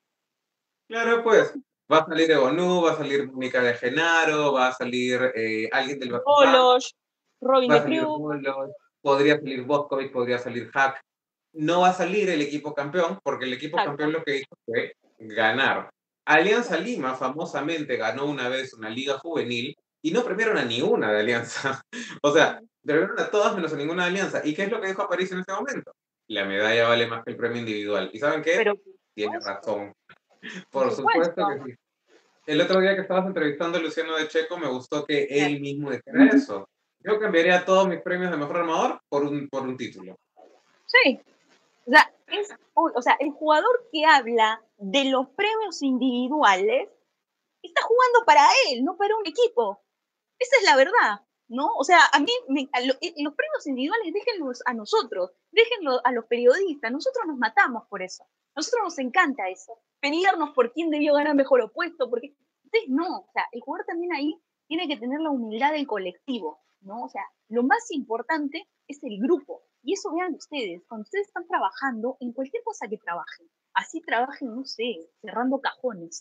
Claro, pues, va a salir Ebonú, va a salir Mónica de Genaro, va a salir eh, alguien del Bakisban. Bolos, Robin va a de salir Cruz. Bolos, podría salir Boskovic, podría salir Hack. No va a salir el equipo campeón, porque el equipo Exacto. campeón lo que hizo fue ganar. Alianza Lima famosamente ganó una vez una liga juvenil y no premiaron a ni una de Alianza. O sea, premiaron a todas menos a ninguna de Alianza. ¿Y qué es lo que dijo Aparicio en ese momento? la medalla vale más que el premio individual. ¿Y saben qué? Pero, por Tiene supuesto, razón. por Por supuesto supuesto. que sí. El otro día que estabas entrevistando a Luciano de Checo, me gustó que Eh, él mismo dijera eso. Yo cambiaría todos mis premios de mejor armador por un, por un título. Sí, o sea, es, o sea, el jugador que habla de los premios individuales está jugando para él, no para un equipo. Esa es la verdad, ¿no? O sea, a mí, me, a lo, los premios individuales déjenlos a nosotros, déjenlos a los periodistas, nosotros nos matamos por eso. Nosotros nos encanta eso, pelearnos por quién debió ganar mejor opuesto, porque ustedes no, o sea, el jugador también ahí tiene que tener la humildad del colectivo, ¿no? O sea, lo más importante es el grupo. Y eso vean ustedes, cuando ustedes están trabajando en cualquier cosa que trabajen, así trabajen, no sé, cerrando cajones.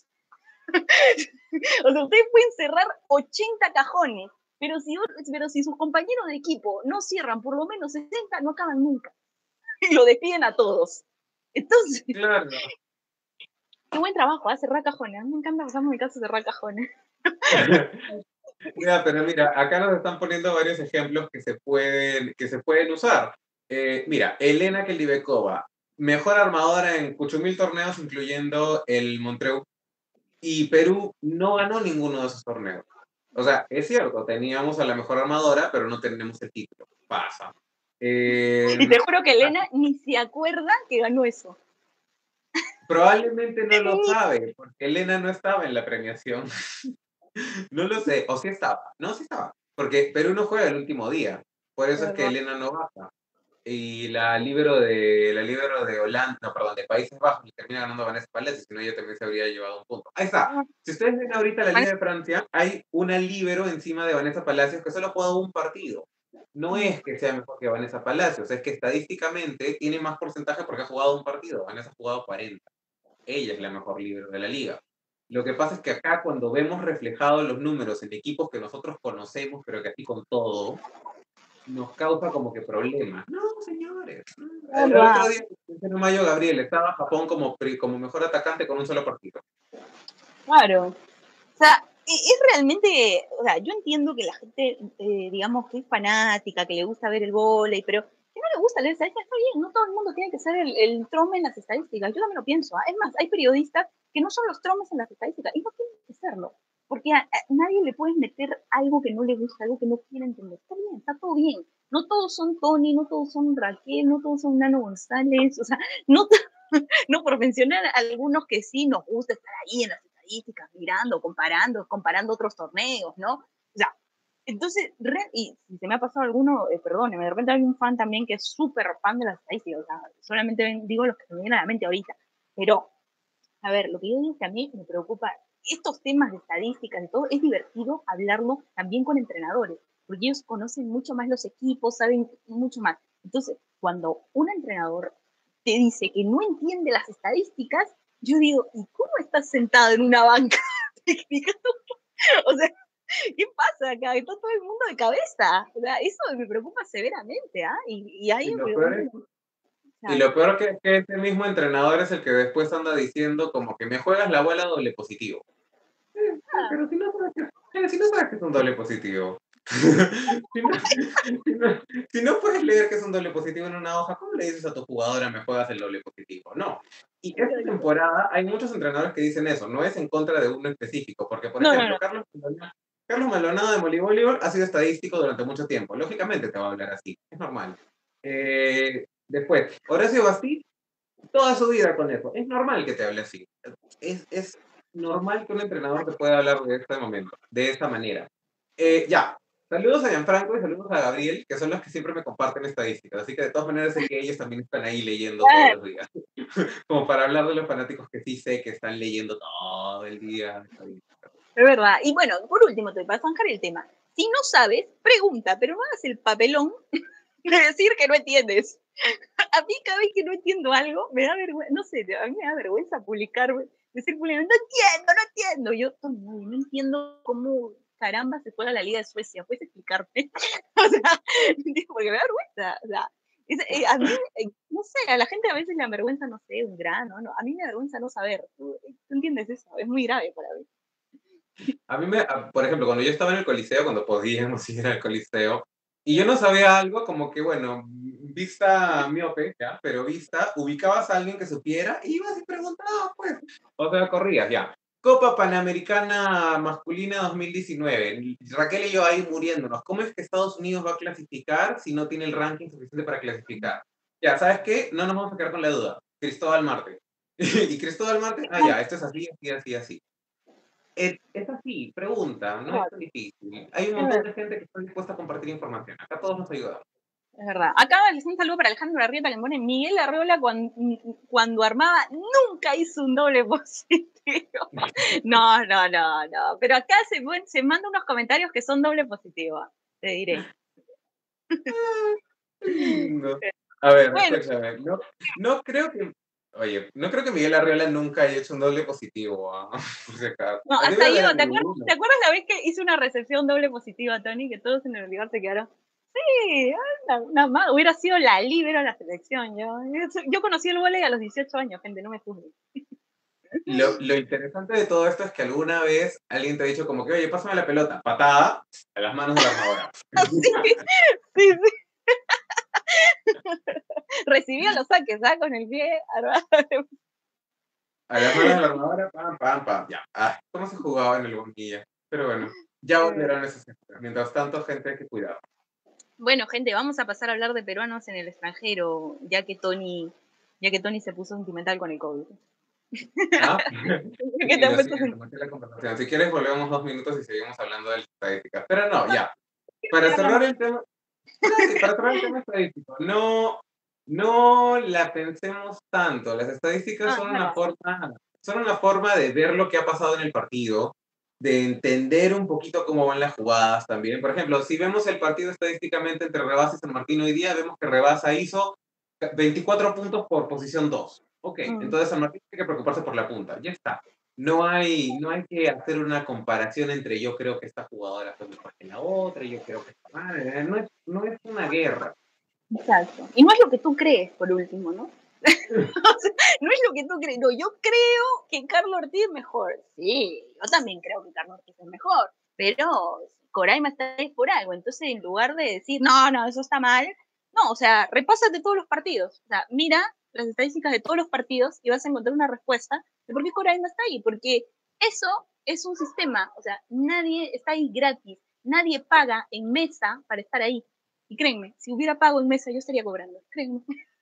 O sea, ustedes pueden cerrar ochenta cajones, pero si, pero si sus compañeros de equipo no cierran por lo menos sesenta, no acaban nunca. Y lo despiden a todos. Entonces, claro. Qué buen trabajo, ¿eh? Cerrar cajones. A mí me encanta pasarme mi casa cerrar cajones. Ya, pero mira, acá nos están poniendo varios ejemplos que se pueden, que se pueden usar. Eh, mira, Elena Kelibekova, mejor armadora en ocho mil torneos, incluyendo el Montreux, y Perú no ganó ninguno de esos torneos. O sea, es cierto, teníamos a la mejor armadora, pero no tenemos el título. Pasa. Eh, Y te juro que Elena ni se acuerda que ganó eso. Probablemente no lo sabe, porque Elena no estaba en la premiación. No lo sé, o sí estaba. No, sí estaba. Porque Perú no juega el último día. Por eso es que Elena no baja. Y la libero de la libero de Holanda, no, perdón, de Países Bajos, le termina ganando a Vanessa Palacios, si no ella también se habría llevado un punto. Ahí está. Si ustedes ven ahorita la Liga de Francia, hay una libero encima de Vanessa Palacios que solo ha jugado un partido. No es que sea mejor que Vanessa Palacios, es que estadísticamente tiene más porcentaje porque ha jugado un partido. Vanessa ha jugado cuarenta. Ella es la mejor libero de la liga. Lo que pasa es que acá cuando vemos reflejados los números en equipos que nosotros conocemos, pero que aquí con todo, nos causa como que problemas. No, señores. El, el otro día, el Mayo Gabriel estaba Japón como, como mejor atacante con un solo partido. Claro. O sea, es realmente, o sea, yo entiendo que la gente, eh, digamos, que es fanática, que le gusta ver el vóley, pero que no le gusta leer estadísticas, está bien, no todo el mundo tiene que ser el, el trome en las estadísticas, yo también lo pienso. ¿eh? Es más, hay periodistas que no son los tromes en las estadísticas y no tienen que serlo, porque a, a nadie le puede meter algo que no le gusta, algo que no quiere entender. Está bien, está todo bien. No todos son Tony, no todos son Raquel, no todos son Nano González, o sea, no, no por mencionar a algunos que sí nos gusta estar ahí en las estadísticas, mirando, comparando, comparando otros torneos, ¿no? O sea, entonces, re, y si se me ha pasado alguno, eh, perdóneme, de repente hay un fan también que es súper fan de las estadísticas, o sea, solamente digo los que me vienen a la mente ahorita, pero, a ver, lo que yo digo es que a mí me preocupa, estos temas de estadísticas y todo, es divertido hablarlo también con entrenadores, porque ellos conocen mucho más los equipos, saben mucho más. Entonces, cuando un entrenador te dice que no entiende las estadísticas, yo digo, ¿y cómo estás sentado en una banca técnica? O sea, ¿qué pasa acá? Está todo el mundo de cabeza. O sea, eso me preocupa severamente, ¿ah? ¿eh? Y, y ahí Y lo me peor, es, y lo peor que, que este mismo entrenador es el que después anda diciendo como que me juegas la bola doble positivo. Eh, ah, pero si no sabes que, si no sabes que es un doble positivo. si, no, si, no, si no puedes leer que es un doble positivo en una hoja, ¿cómo le dices a tu jugadora me juegas el doble positivo? No. Y esta temporada hay muchos entrenadores que dicen eso, no es en contra de uno específico, porque por no, ejemplo, no, no. Carlos, Carlos Maldonado de Molibólibol ha sido estadístico durante mucho tiempo. Lógicamente te va a hablar así, es normal. Eh, después, Horacio Bastí, toda su vida con eso. Es normal que te hable así. Es, es normal que un entrenador te pueda hablar de este momento, de esta manera. Eh, ya, saludos a Gianfranco y saludos a Gabriel, que son los que siempre me comparten estadísticas. Así que de todas maneras sé que ellos también están ahí leyendo todos los días. Como para hablar de los fanáticos que sí sé que están leyendo todo el día. Es verdad. Y bueno, por último, te para zanjar el tema. Si no sabes, pregunta, pero no hagas el papelón de decir que no entiendes. A mí cada vez que no entiendo algo, me da vergüenza, no sé, a mí me da vergüenza publicar, decir públicamente, no entiendo, no entiendo. Yo no, no entiendo cómo caramba se juega la Liga de Suecia, ¿puedes explicarme? O sea, porque me da vergüenza. O sea, es, eh, a mí, eh, no sé, a la gente a veces le da vergüenza, no sé, un grano, no, a mí me da vergüenza no saber. ¿Tú, tú entiendes eso? Es muy grave para mí. A mí me, por ejemplo, cuando yo estaba en el Coliseo, cuando podíamos ir al Coliseo, y yo no sabía algo, como que, bueno, vista miope, ¿ya? Pero vista, ubicabas a alguien que supiera y ibas y preguntabas, pues. O sea, corrías, ya. Copa Panamericana Masculina dos mil diecinueve. Raquel y yo ahí muriéndonos. ¿Cómo es que Estados Unidos va a clasificar si no tiene el ranking suficiente para clasificar? Ya, ¿sabes qué? No nos vamos a quedar con la duda. Cristóbal Marte. Y Cristóbal Marte, ah, ya, esto es así, así, así, así. Es, es así, pregunta, no es tan difícil. Hay un montón de gente que está dispuesta a compartir información. Acá todos nos ayudamos. Es verdad. Acá un saludo para Alejandro Larrieta que me pone Miguel Arriola cuando, cuando armaba nunca hizo un doble positivo. No, no, no, no. Pero acá se, se manda unos comentarios que son doble positivo, te diré. Lindo. A ver, bueno, escúchame. No, no creo que. Oye, no creo que Miguel Arriola nunca haya hecho un doble positivo. ¿Ah? Por si acaso. No, hasta Debe yo, haber ¿te acuerdas, alguno. ¿te acuerdas la vez que hice una recepción doble positiva, Tony? Que todos en el lugar se quedaron. Sí, una, una más. Hubiera sido la libero de la selección. Yo, yo conocí el vóley a los dieciocho años, gente, no me juzguen. Lo, lo interesante de todo esto es que alguna vez alguien te ha dicho como que, oye, pásame la pelota, patada, a las manos de la armadora. sí, sí, sí. Recibía los saques, ¿sabes? Con el pie. A las manos de la armadora, pam, pam, pam, ya. Ah, ¿cómo se jugaba en el Bonilla? Pero bueno, ya volverán esas épocas. Mientras tanto, gente, hay que cuidar. Bueno, gente, vamos a pasar a hablar de peruanos en el extranjero, ya que Tony, ya que Tony se puso sentimental con el COVID. ¿Ah? Sí, sí, lo siento, me la conversación. Si quieres, volvemos dos minutos y seguimos hablando de las estadísticas. Pero no, ya. Para cerrar el tema, sí, para cerrar el tema estadístico, no, no la pensemos tanto. Las estadísticas son una forma, son una forma de ver lo que ha pasado en el partido, de entender un poquito cómo van las jugadas también. Por ejemplo, si vemos el partido estadísticamente entre Rebasa y San Martín hoy día, vemos que Rebasa hizo veinticuatro puntos por posición dos. Ok, mm. Entonces San Martín tiene que preocuparse por la punta. Ya está. No hay, no hay que hacer una comparación entre yo creo que esta jugadora fue mejor que la otra, yo creo que está mal. No es, no es una guerra. Exacto. Y no es lo que tú crees, por último, ¿no? O sea, no es lo que tú crees. No, yo creo que Carlos Ortiz es mejor. Sí, yo también creo que Carlos Ortiz es mejor. Pero Coraima está ahí por algo. Entonces, en lugar de decir, no, no, eso está mal, no, o sea, repásate todos los partidos. O sea, mira las estadísticas de todos los partidos y vas a encontrar una respuesta de por qué Coraima está ahí. Porque eso es un sistema. O sea, nadie está ahí gratis. Nadie paga en mesa para estar ahí. Y créanme, si hubiera pago en mesa, yo estaría cobrando. Créanme.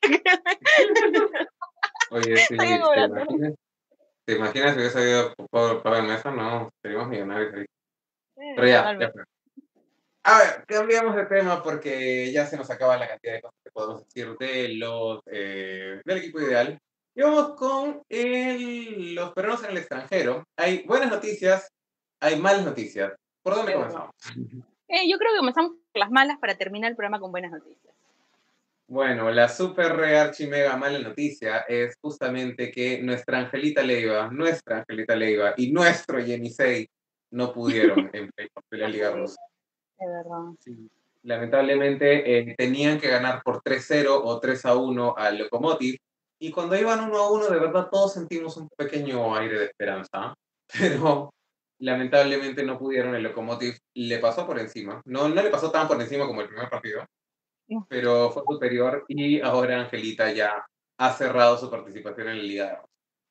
Oye, sí, ¿te imaginas, ¿te imaginas si hubiese habido pago en mesa? No, seríamos millonarios ahí. Pero ya, ya fue. A ver, cambiamos de tema porque ya se nos acaba la cantidad de cosas que podemos decir de los, eh, del equipo ideal. Y vamos con el, los peruanos en el extranjero. Hay buenas noticias, hay malas noticias. ¿Por dónde Pero, comenzamos? Eh, yo creo que comenzamos con las malas para terminar el programa con buenas noticias. Bueno, la super re archi mega mala noticia es justamente que nuestra Angelita Leiva, nuestra Angelita Leiva y nuestro Yenisei no pudieron en playoff de la Liga Rusa. Es verdad. Sí. Lamentablemente eh, tenían que ganar por tres cero o tres a uno al Lokomotiv, y cuando iban uno a uno de verdad todos sentimos un pequeño aire de esperanza, pero lamentablemente no pudieron. El Lokomotiv le pasó por encima, no, no le pasó tan por encima como el primer partido, pero fue superior, y ahora Angelita ya ha cerrado su participación en la Liga de Arroz.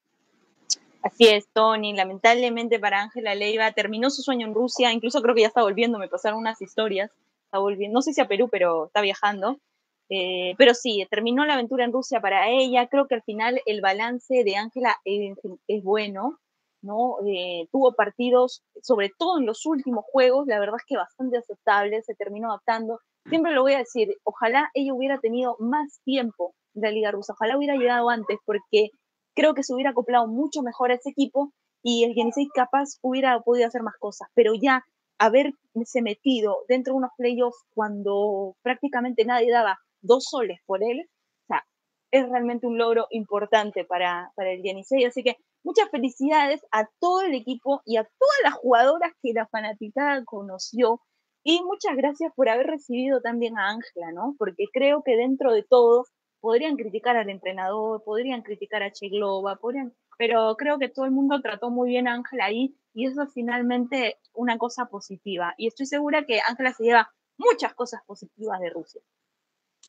Así es, Tony. Lamentablemente para Ángela Leiva terminó su sueño en Rusia, incluso creo que ya está volviendo, me pasaron unas historias, está volviendo, no sé si a Perú, pero está viajando. Eh, pero sí, terminó la aventura en Rusia para ella. Creo que al final el balance de Ángela es, es bueno, ¿no? Eh, tuvo partidos, sobre todo en los últimos juegos, la verdad es que bastante aceptables, se terminó adaptando. Siempre lo voy a decir, ojalá ella hubiera tenido más tiempo en la Liga Rusa, ojalá hubiera llegado antes, porque creo que se hubiera acoplado mucho mejor a ese equipo y el Yenisei capaz hubiera podido hacer más cosas, pero ya haberse metido dentro de unos playoffs cuando prácticamente nadie daba dos soles por él, o sea, es realmente un logro importante para, para el Yenisei, así que muchas felicidades a todo el equipo y a todas las jugadoras que la fanaticada conoció, y muchas gracias por haber recibido también a Ángela, ¿no? Porque creo que dentro de todo podrían criticar al entrenador, podrían criticar a Cheglova, podrían, pero creo que todo el mundo trató muy bien a Ángela ahí, y eso es finalmente una cosa positiva, y estoy segura que Ángela se lleva muchas cosas positivas de Rusia.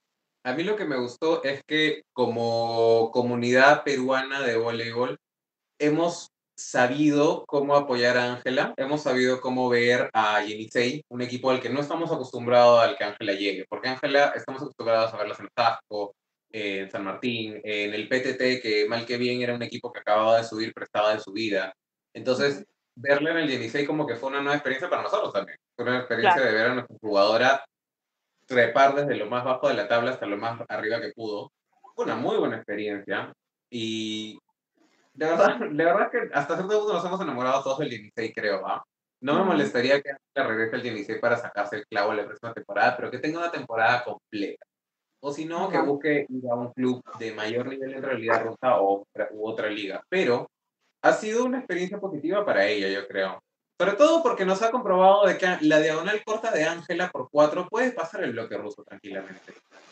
A mí lo que me gustó es que como comunidad peruana de voleibol hemos sabido cómo apoyar a Ángela, hemos sabido cómo ver a Yenisei, un equipo al que no estamos acostumbrados al que Ángela llegue, porque Ángela estamos acostumbrados a verlas en Tasco, eh, en San Martín, en el P T T, que mal que bien era un equipo que acababa de subir, pero estaba de subida. Entonces, Ujú. verla en el Yenisei como que fue una nueva experiencia para nosotros también. Fue una experiencia Claro. de ver a nuestra jugadora trepar desde lo más bajo de la tabla hasta lo más arriba que pudo. Fue una muy buena experiencia y de verdad, de verdad que hasta cierto punto nos hemos enamorado todos del dieciséis, creo, ¿va? No me Ujú. molestaría que Ángela regrese al dieciséis para sacarse el clavo la próxima temporada, pero que tenga una temporada completa. O si no, que Ajá. busque ir a un club de mayor nivel en realidad rusa o otra, u otra liga. Pero ha sido una experiencia positiva para ella, yo creo. Sobre todo porque nos ha comprobado de que la diagonal corta de Ángela por cuatro puede pasar el bloque ruso tranquilamente.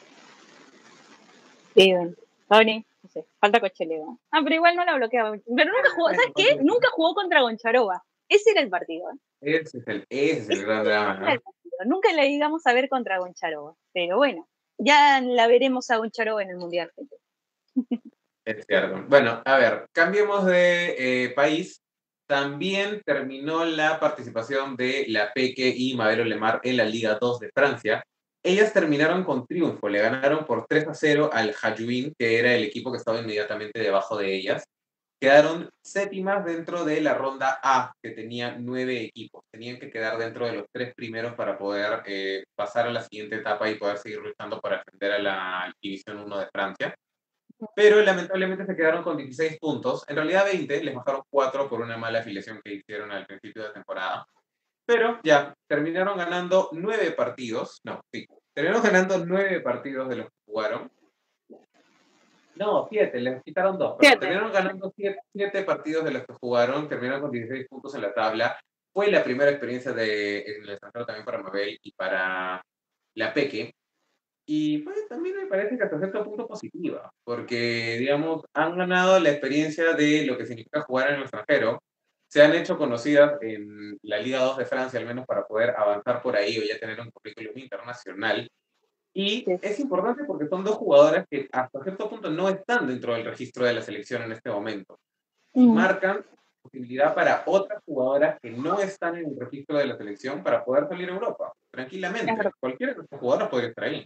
Sí, bueno. Tony, no sé, falta Cocheleo. Ah, pero igual no la bloqueaba. Pero nunca jugó, ¿sabes qué? Nunca jugó contra Goncharova. Ese era el partido. ¿eh? Ese es el, ese es el Ese gran drama, era ¿no? el partido. Nunca la llegamos a ver contra Goncharova. Pero bueno, ya la veremos a Goncharova en el Mundial. Es cierto. Bueno, a ver, cambiemos de eh, país. También terminó la participación de la Peque y Mabel Lemar en la Liga dos de Francia. Ellas terminaron con triunfo, le ganaron por tres a cero al Hajduk, que era el equipo que estaba inmediatamente debajo de ellas. Quedaron séptimas dentro de la ronda A, que tenía nueve equipos. Tenían que quedar dentro de los tres primeros para poder eh, pasar a la siguiente etapa y poder seguir luchando para ascender a la División uno de Francia, pero lamentablemente se quedaron con dieciséis puntos, en realidad veinte, les bajaron cuatro por una mala afiliación que hicieron al principio de la temporada, pero ya, terminaron ganando nueve partidos, no, sí, terminaron ganando nueve partidos de los que jugaron, no, siete, les quitaron dos, perdón, Siete. terminaron ganando siete, siete partidos de los que jugaron, terminaron con dieciséis puntos en la tabla, fue la primera experiencia de, en el extranjero también para Mabel y para la Peque. Y pues también me parece que hasta cierto punto positiva, porque, digamos, han ganado la experiencia de lo que significa jugar en el extranjero, se han hecho conocidas en la Liga dos de Francia, al menos para poder avanzar por ahí o ya tener un currículum internacional. Y Sí. es importante porque son dos jugadoras que hasta cierto punto no están dentro del registro de la selección en este momento. Y Mm, marcan posibilidad para otras jugadoras que no están en el registro de la selección para poder salir a Europa, es verdad. tranquilamente. Cualquiera de estas jugadoras podría estar ahí.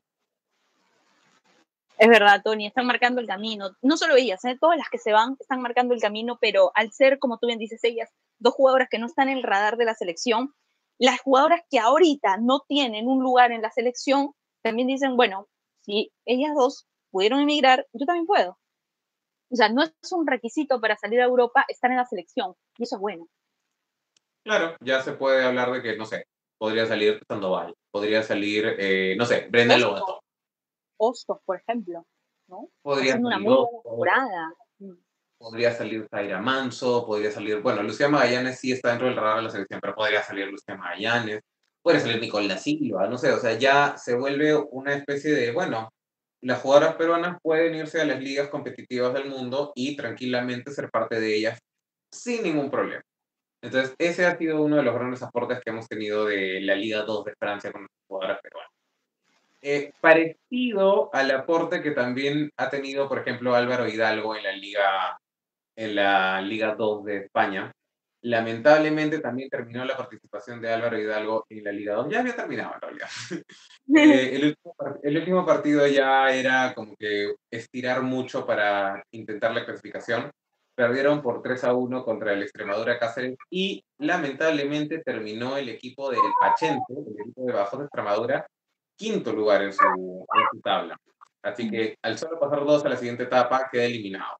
Es verdad, Tony, están marcando el camino. No solo ellas, ¿eh? Todas las que se van están marcando el camino, pero al ser, como tú bien dices, ellas, dos jugadoras que no están en el radar de la selección, las jugadoras que ahorita no tienen un lugar en la selección, también dicen, bueno, si ellas dos pudieron emigrar, yo también puedo. O sea, no es un requisito para salir a Europa estar en la selección, y eso es bueno. Claro, ya se puede hablar de que, no sé, podría salir Sandoval, podría salir, eh, no sé, Brenda Hostos, Lobato, Hostos, por ejemplo, ¿no? Está podría haciendo una salir muy buena Otto, temporada. Mm. podría salir Zaira Manso, podría salir, bueno, Lucía Magallanes sí está dentro del radar de la selección, pero podría salir Lucía Magallanes, podría salir Nicole da Silva, no sé, o sea, ya se vuelve una especie de, bueno, las jugadoras peruanas pueden irse a las ligas competitivas del mundo y tranquilamente ser parte de ellas sin ningún problema. Entonces, ese ha sido uno de los grandes aportes que hemos tenido de la Liga dos de Francia con las jugadoras peruanas. Eh, parecido al aporte que también ha tenido, por ejemplo, Álvaro Hidalgo en la Liga, en la Liga dos de España. Lamentablemente también terminó la participación de Álvaro Hidalgo en la Liga dos. Ya había terminado en realidad. Eh, el, último, el último partido ya era como que estirar mucho para intentar la clasificación. Perdieron por tres a uno contra el Extremadura Cáceres y lamentablemente terminó el equipo del Pachente, el equipo de Bajos de Extremadura, quinto lugar en su, en su tabla. Así que al solo pasar dos a la siguiente etapa queda eliminado.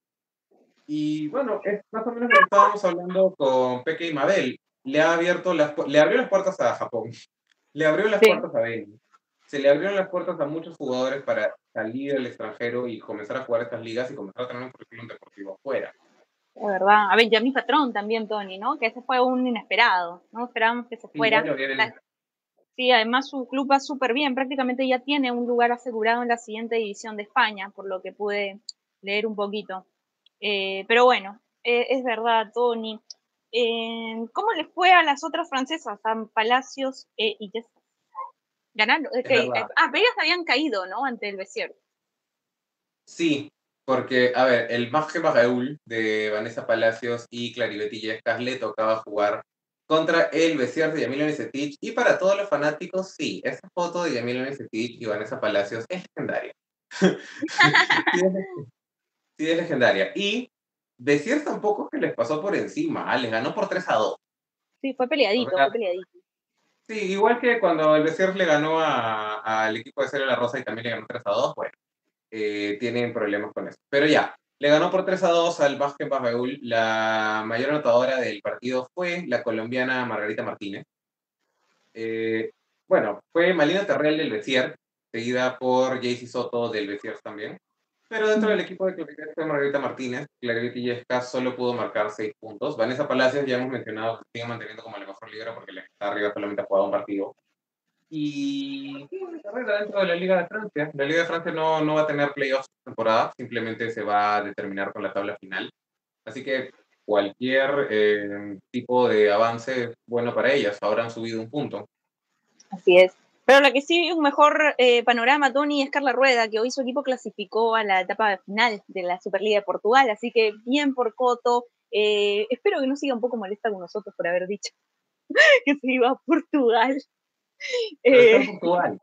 Y bueno, es más o menos lo que estábamos hablando con Peque y Mabel. Le ha abierto las, le abrió las puertas a Japón, le abrió las Sí. puertas a Beni, se le abrieron las puertas a muchos jugadores para salir al extranjero y comenzar a jugar estas ligas y comenzar a tener un currículum deportivo afuera. Es verdad. A Benjamín Patrón también, Tony, ¿no? Que ese fue un inesperado. No esperábamos que se Sí, ya fuera. lo vienen. Sí, además su club va súper bien. Prácticamente ya tiene un lugar asegurado en la siguiente división de España, por lo que pude leer un poquito. Eh, pero bueno, eh, es verdad, Tony. Eh, ¿Cómo les fue a las otras francesas, a Palacios eh, y Jess? Ganaron. Es Okay. verdad. Ah, pero ellas habían caído, ¿no? Ante el Bessier. Sí, porque, a ver, el Maje Bajaul de Vanessa Palacios y Claribet Illescas le tocaba jugar contra el Besiers de Yamil Nisetich, y para todos los fanáticos, sí, esa foto de Yamil Nisetich y Vanessa Palacios es legendaria. Sí, es, sí, es legendaria. Y Besiers tampoco es que les pasó por encima, ah, les ganó por tres a dos. Sí, fue O peleadito, fue sea, peleadito. sí, igual que cuando el Besiers le ganó a- al equipo de Cero La Rosa y también le ganó tres a dos, bueno, eh, tienen problemas con eso. Pero ya, le ganó por tres a dos al Vázquez Bajaul. La mayor anotadora del partido fue la colombiana Margarita Martínez. Eh, bueno, fue Malina Terrell del Besier, seguida por Jaycee Soto del Besiers también. Pero dentro del equipo de Claribet fue Margarita Martínez. Claribet Illescas solo pudo marcar seis puntos. Vanessa Palacios, ya hemos mencionado, sigue manteniendo como la mejor libra porque la que está arriba solamente ha jugado un partido. Y sí, una carrera dentro de la Liga de Francia. La Liga de Francia no, no va a tener playoffs esta temporada, simplemente se va a determinar con la tabla final. Así que cualquier eh, tipo de avance es bueno para ellas. Ahora han subido un punto. Así es. Pero la que sí un mejor eh, panorama, Tony, es Carla Rueda, que hoy su equipo clasificó a la etapa final de la Superliga de Portugal, así que bien por Coto. Eh, espero que no siga un poco molesta con nosotros por haber dicho que se iba a Portugal. Pero está Eh, en Portugal.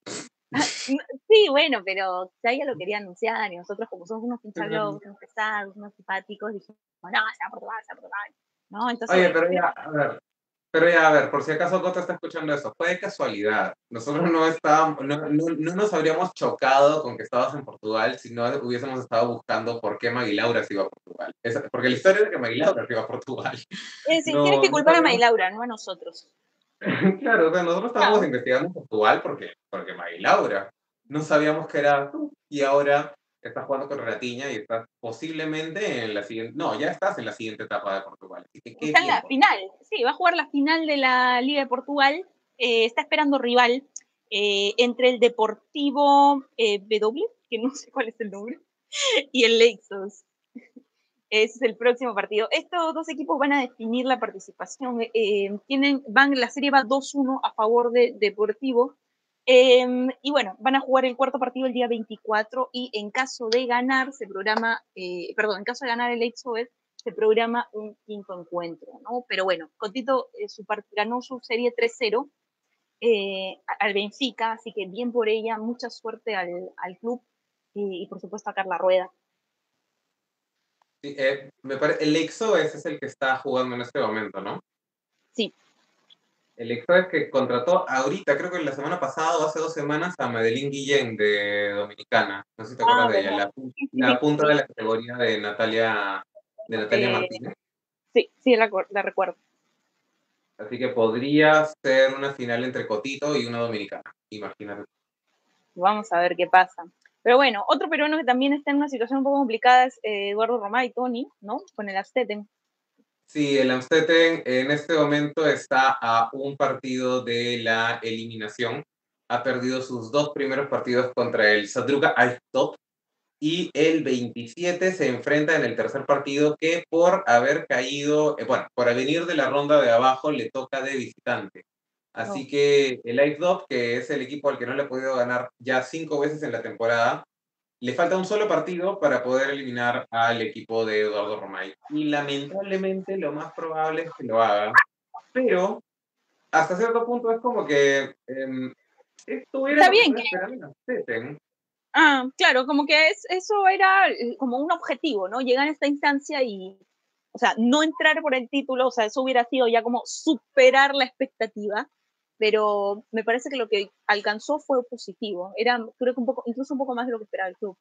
sí, bueno, pero ya ella lo quería anunciar y nosotros como somos unos Oye, pinchaglobos, unos pesados, unos simpáticos, dijimos, no, se va a Portugal, se va a Portugal. No, entonces, pero bueno, ya, a ver, pero ya, a ver, por si acaso Cota está escuchando eso, fue de casualidad. Nosotros no estábamos, no, no, no nos habríamos chocado con que estabas en Portugal si no hubiésemos estado buscando por qué Maguilaura se iba a Portugal. Esa- porque la historia es de que Maguilaura se iba a Portugal. es decir, tienes No, que no culpar a sabíamos. Maylaura, no a nosotros. Claro, o sea, nosotros estábamos Claro. investigando en Portugal porque, porque Maguilaura. No sabíamos que era tú. Y ahora estás jugando con Ratiña y estás posiblemente en la siguiente. No, ya estás en la siguiente etapa de Portugal. Así que qué Está en bien la por ti. final, sí, va a jugar la final de la Liga de Portugal. Eh, está esperando rival eh, entre el Deportivo eh, W, que no sé cuál es el nombre, y el Leixos. Ese es el próximo partido. Estos dos equipos van a definir la participación. Eh, tienen, van, la serie va dos uno a favor de Deportivo. Eh, y bueno, van a jugar el cuarto partido el día veinticuatro y en caso de ganar, se programa, eh, perdón, en caso de ganar el Exoes, se programa un quinto encuentro, ¿no? Pero bueno, Cotito eh, su ganó su serie tres cero eh, al Benfica, así que bien por ella, mucha suerte al, al club y, y por supuesto a Carla Rueda. Sí, eh, me parece, el Exo ese es el que está jugando en este momento, ¿no? Sí. El Exo es que contrató ahorita, creo que la semana pasada o hace dos semanas, a Madeline Guillén de Dominicana. No sé si te acuerdas Ah, de ella, verdad. la, Sí, sí, la sí, punta de sí. la categoría de Natalia, de Natalia Eh, Martínez. sí, sí, la, la recuerdo. Así que podría ser una final entre Cotito y una dominicana, imagínate. Vamos a ver qué pasa. Pero bueno, otro peruano que también está en una situación un poco complicada es eh, Eduardo Romay y Tony, ¿no? Con el Azteten. Sí, el Amstetten en este momento está a un partido de la eliminación. Ha perdido sus dos primeros partidos contra el Sadruga Aiftop y el veintisiete se enfrenta en el tercer partido que por haber caído, eh, bueno, por venir de la ronda de abajo le toca de visitante. No. Así que el Aiftop, que es el equipo al que no le ha podido ganar ya cinco veces en la temporada, le falta un solo partido para poder eliminar al equipo de Eduardo Romay. Y lamentablemente lo más probable es que lo haga. Pero hasta cierto punto es como que eh, esto era Está lo que bien estaba que, esperando en Amstetten. ah, claro, como que es, eso era eh, como un objetivo, ¿no? Llegar a esta instancia y, o sea, no entrar por el título, o sea, eso hubiera sido ya como superar la expectativa, pero me parece que lo que alcanzó fue positivo. Era, creo que un poco, incluso un poco más de lo que esperaba el club.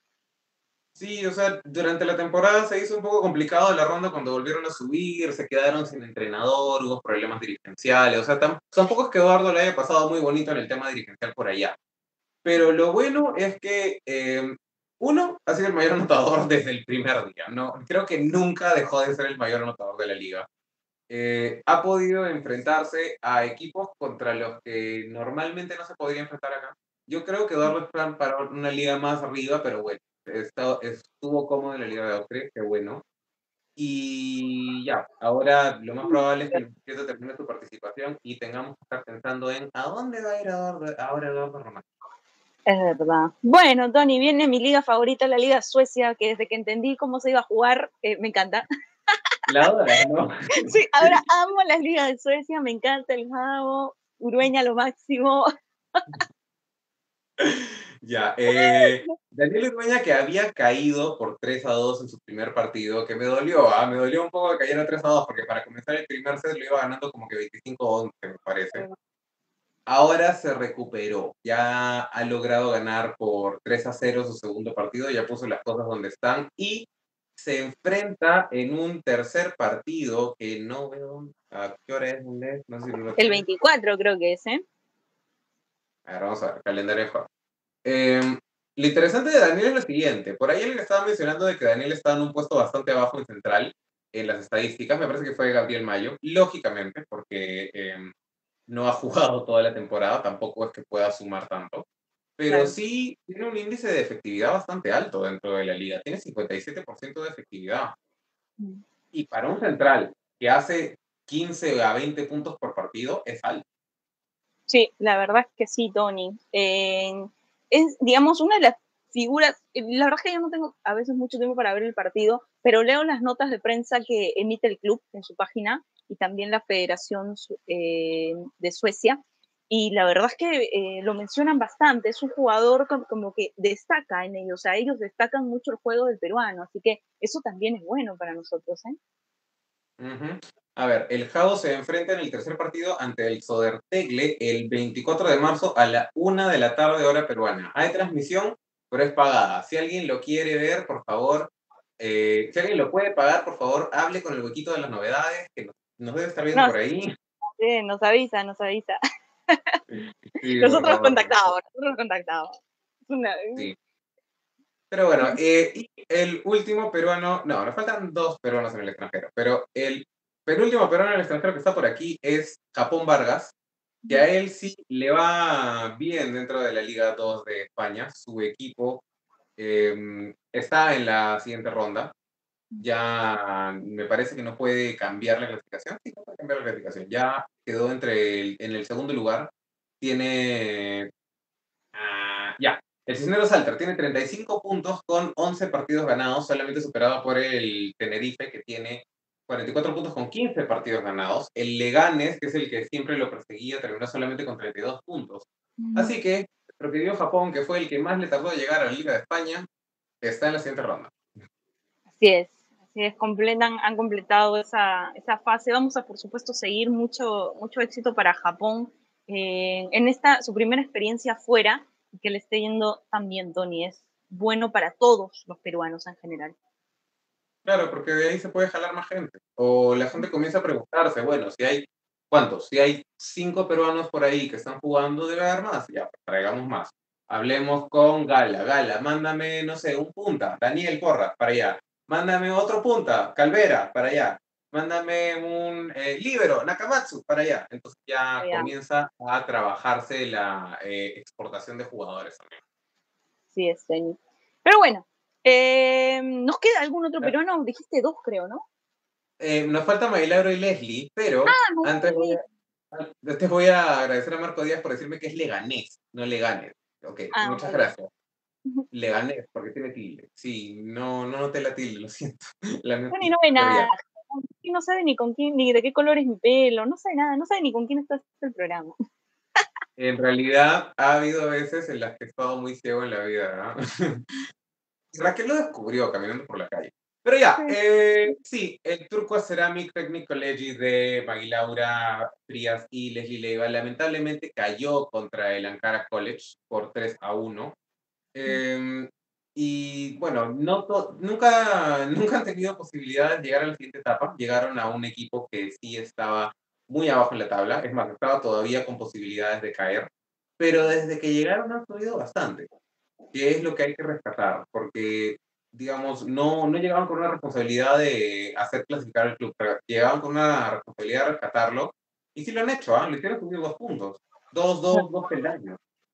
Sí, o sea, durante la temporada se hizo un poco complicado la ronda cuando volvieron a subir, se quedaron sin entrenador, hubo problemas dirigenciales, o sea, tam tampoco es que Eduardo le haya pasado muy bonito en el tema dirigencial por allá. Pero lo bueno es que, eh, uno, ha sido el mayor anotador desde el primer día, ¿no? Creo que nunca dejó de ser el mayor anotador de la liga. Eh, ha podido enfrentarse a equipos contra los que normalmente no se podría enfrentar acá. Yo creo que Eduardo Spran para una liga más arriba, pero bueno, está, estuvo cómodo en la Liga de Austria, qué bueno. Y ya, ahora lo más probable es que el Mosquito termine su participación y tengamos que estar pensando en a dónde va a ir Eduardo, ahora Eduardo Román. Es verdad. Bueno, Tony, viene mi liga favorita, la Liga Suecia, que desde que entendí cómo se iba a jugar, eh, me encanta. La adoras, ¿no? Sí, ahora amo las ligas de Suecia, me encanta el Jabo, Urueña lo máximo. Ya, eh, Daniel Urueña que había caído por tres a dos en su primer partido, que me dolió, ¿ah? Me dolió un poco que cayera tres a dos, porque para comenzar el primer set lo iba ganando como que veinticinco a once, me parece. Ahora se recuperó, ya ha logrado ganar por tres a cero su segundo partido, ya puso las cosas donde están y se enfrenta en un tercer partido que no veo a qué hora es, ¿dónde es? No sé si lo El tienes. veinticuatro creo que es, ¿eh? A ver, vamos a ver, calendario de juego. Eh, lo interesante de Daniel es lo siguiente, por ahí él estaba mencionando de que Daniel estaba en un puesto bastante abajo en central en las estadísticas, me parece que fue Gabriel Mayo, lógicamente, porque eh, no ha jugado toda la temporada, tampoco es que pueda sumar tanto, pero Claro. sí tiene un índice de efectividad bastante alto dentro de la liga, tiene cincuenta y siete por ciento de efectividad. Mm. Y para un central que hace quince a veinte puntos por partido, es alto. Sí, la verdad es que sí, Tony. Eh, es, digamos, una de las figuras, eh, la verdad es que yo no tengo a veces mucho tiempo para ver el partido, pero leo las notas de prensa que emite el club en su página y también la Federación eh, de Suecia, y la verdad es que eh, lo mencionan bastante, es un jugador como, como que destaca en ellos, o sea, ellos destacan mucho el juego del peruano, así que eso también es bueno para nosotros, ¿eh? Uh-huh. A ver, el Jado se enfrenta en el tercer partido ante el Sodertegle el veinticuatro de marzo a la una de la tarde hora peruana. Hay transmisión, pero es pagada. Si alguien lo quiere ver, por favor, eh, si alguien lo puede pagar, por favor, hable con el huequito de las novedades, que nos, nos debe estar viendo No, por ahí. sí, nos avisa, nos avisa. Sí, por Nosotros favor. contactamos, nosotros contactamos. Una, Sí. Pero bueno, eh, y el último peruano, no, nos faltan dos peruanos en el extranjero, pero el penúltimo peruano en el extranjero que está por aquí es Japón Vargas, que a él sí le va bien dentro de la Liga dos de España. Su equipo eh, está en la siguiente ronda. Ya me parece que no puede cambiar la clasificación. Sí, no puede cambiar la clasificación. Ya quedó entre el- en el segundo lugar. Tiene Ah, ya. El Cisneros Salter tiene treinta y cinco puntos con once partidos ganados, solamente superado por el Tenerife, que tiene cuarenta y cuatro puntos con quince partidos ganados. El Leganes, que es el que siempre lo perseguía, terminó solamente con treinta y dos puntos. Así que, nuestro querido Japón, que fue el que más le tardó a llegar a la Liga de España, está en la siguiente ronda. Así es, así es, completan, han completado esa, esa fase. Vamos a, por supuesto, seguir mucho, mucho éxito para Japón eh, en esta, su primera experiencia fuera, y que le esté yendo tan bien, Tony. Es bueno para todos los peruanos en general. Claro, porque de ahí se puede jalar más gente. O la gente comienza a preguntarse, bueno, si hay, ¿cuántos? Si hay cinco peruanos por ahí que están jugando, debe haber más. Ya, pues, traigamos más. Hablemos con Gala. Gala, mándame, no sé, un punta. Daniel Porras, para allá. Mándame otro punta. Calvera, para allá. Mándame un eh, líbero, Nakamatsu, para allá. Entonces ya Ya, comienza a trabajarse la eh, exportación de jugadores también. sí es, Tony. Pero bueno, eh, ¿nos queda algún otro peruano? Dijiste dos, creo, ¿no? Eh, nos falta Milagro y Leslie, pero Ah, antes voy Mayeli. a, antes voy a agradecer a Marco Díaz por decirme que es Leganés, no Leganes. Ok, Ah, muchas muy bien. gracias. Leganés, porque tiene tilde. Sí, no, no noté la tilde, lo siento. Tony Lamento, no ve pero nada, ya. no sabe ni con quién, ni de qué color es mi pelo, no sabe nada, no sabe ni con quién está haciendo el programa. En realidad, ha habido veces en las que he estado muy ciego en la vida, ¿no? Raquel lo descubrió caminando por la calle. Pero ya, Sí. eh, sí, el Turco Ceramic Technical College de Magilaura Frías y Leslie Leiva lamentablemente cayó contra el Ankara College por tres a uno. Eh, y bueno, no nunca, nunca han tenido posibilidad de llegar a la siguiente etapa. Llegaron a un equipo que sí estaba muy abajo en la tabla, es más, estaba todavía con posibilidades de caer, pero desde que llegaron han subido bastante, que es lo que hay que rescatar, porque, digamos, no, no llegaban con una responsabilidad de hacer clasificar el club, pero llegaban con una responsabilidad de rescatarlo, y sí lo han hecho, ¿ah? Le hicieron subir dos puntos, dos, dos, dos peldaños.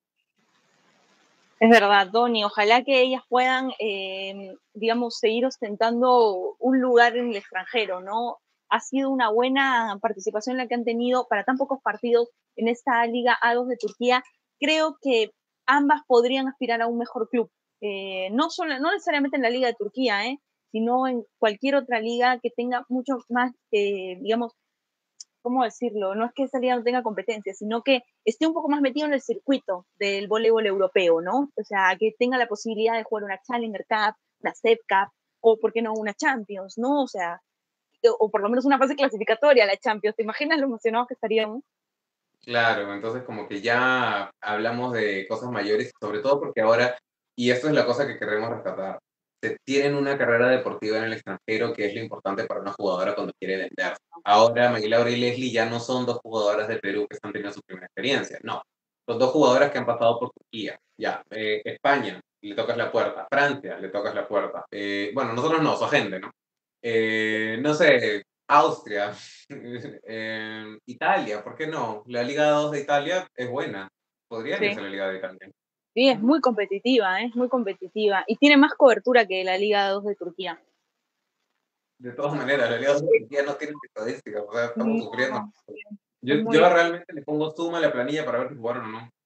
Es verdad, Tony, ojalá que ellas puedan, eh, digamos, seguir ostentando un lugar en el extranjero, ¿no? Ha sido una buena participación la que han tenido para tan pocos partidos en esta Liga A dos de Turquía. Creo que ambas podrían aspirar a un mejor club. Eh, no, solo, no necesariamente en la Liga de Turquía, ¿eh? sino en cualquier otra liga que tenga mucho más, eh, digamos, ¿cómo decirlo? No es que esa liga no tenga competencia, sino que esté un poco más metido en el circuito del voleibol europeo, ¿no? O sea, que tenga la posibilidad de jugar una Challenger Cup, una C E P Cup, o, ¿por qué no, una Champions, ¿no? O sea, o por lo menos una fase clasificatoria a la Champions. ¿Te imaginas lo emocionados que estaríamos? Claro, entonces como que ya hablamos de cosas mayores, sobre todo porque ahora, y esto es la cosa que queremos rescatar, se tienen una carrera deportiva en el extranjero que es lo importante para una jugadora cuando quiere venderse. Ahora María Laura y Leslie ya no son dos jugadoras de Perú que están teniendo su primera experiencia, no. Son dos jugadoras que han pasado por Turquía, ya. Eh, España, le tocas la puerta. Francia, le tocas la puerta. Eh, bueno, nosotros no, su agente, ¿no? Eh, no sé, Austria, eh, Italia, ¿por qué no? La Liga dos de Italia es buena. Podrían Sí. irse a la Liga de Italia. Sí, es muy competitiva, ¿eh? es muy competitiva. Y tiene más cobertura que la Liga dos de Turquía. De todas maneras, la Liga dos de Turquía no tiene estadísticas, o sea, estamos No, sufriendo. Yo, es muy... yo realmente le pongo suma a la planilla para ver si jugaron o no.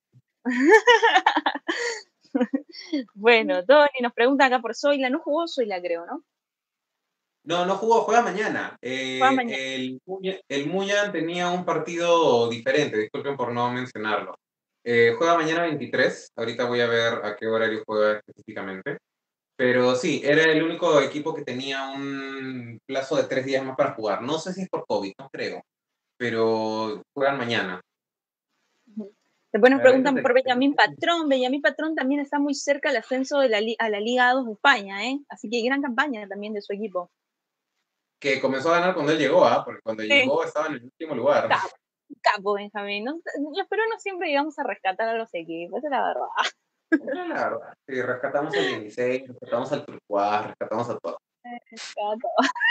Bueno, Tony nos pregunta acá por Zoila. No jugó Zoila, creo, ¿no? No, no jugó, juega mañana. Juega Eh, mañana. el, Muya- el Muyan tenía un partido diferente, disculpen por no mencionarlo. Eh, juega mañana veintitrés, ahorita voy a ver a qué horario juega específicamente. Pero sí, era el único equipo que tenía un plazo de tres días más para jugar. No sé si es por COVID, no creo, pero juegan mañana. Después nos A ver, ahorita preguntan te- por Benjamín Patrón. Benjamín Patrón también está muy cerca del ascenso de la, a la Liga dos de España, ¿eh? Así que gran campaña también de su equipo. Que comenzó a ganar cuando él llegó, ¿ah? Porque cuando Sí. llegó estaba en el último lugar. Capo, capo Benjamín. ¿No? Los peruanos siempre íbamos a rescatar a los equipos, esa es la verdad. Era la verdad. Sí, rescatamos al dieciséis, rescatamos al Turquoise, rescatamos a todo. Capo.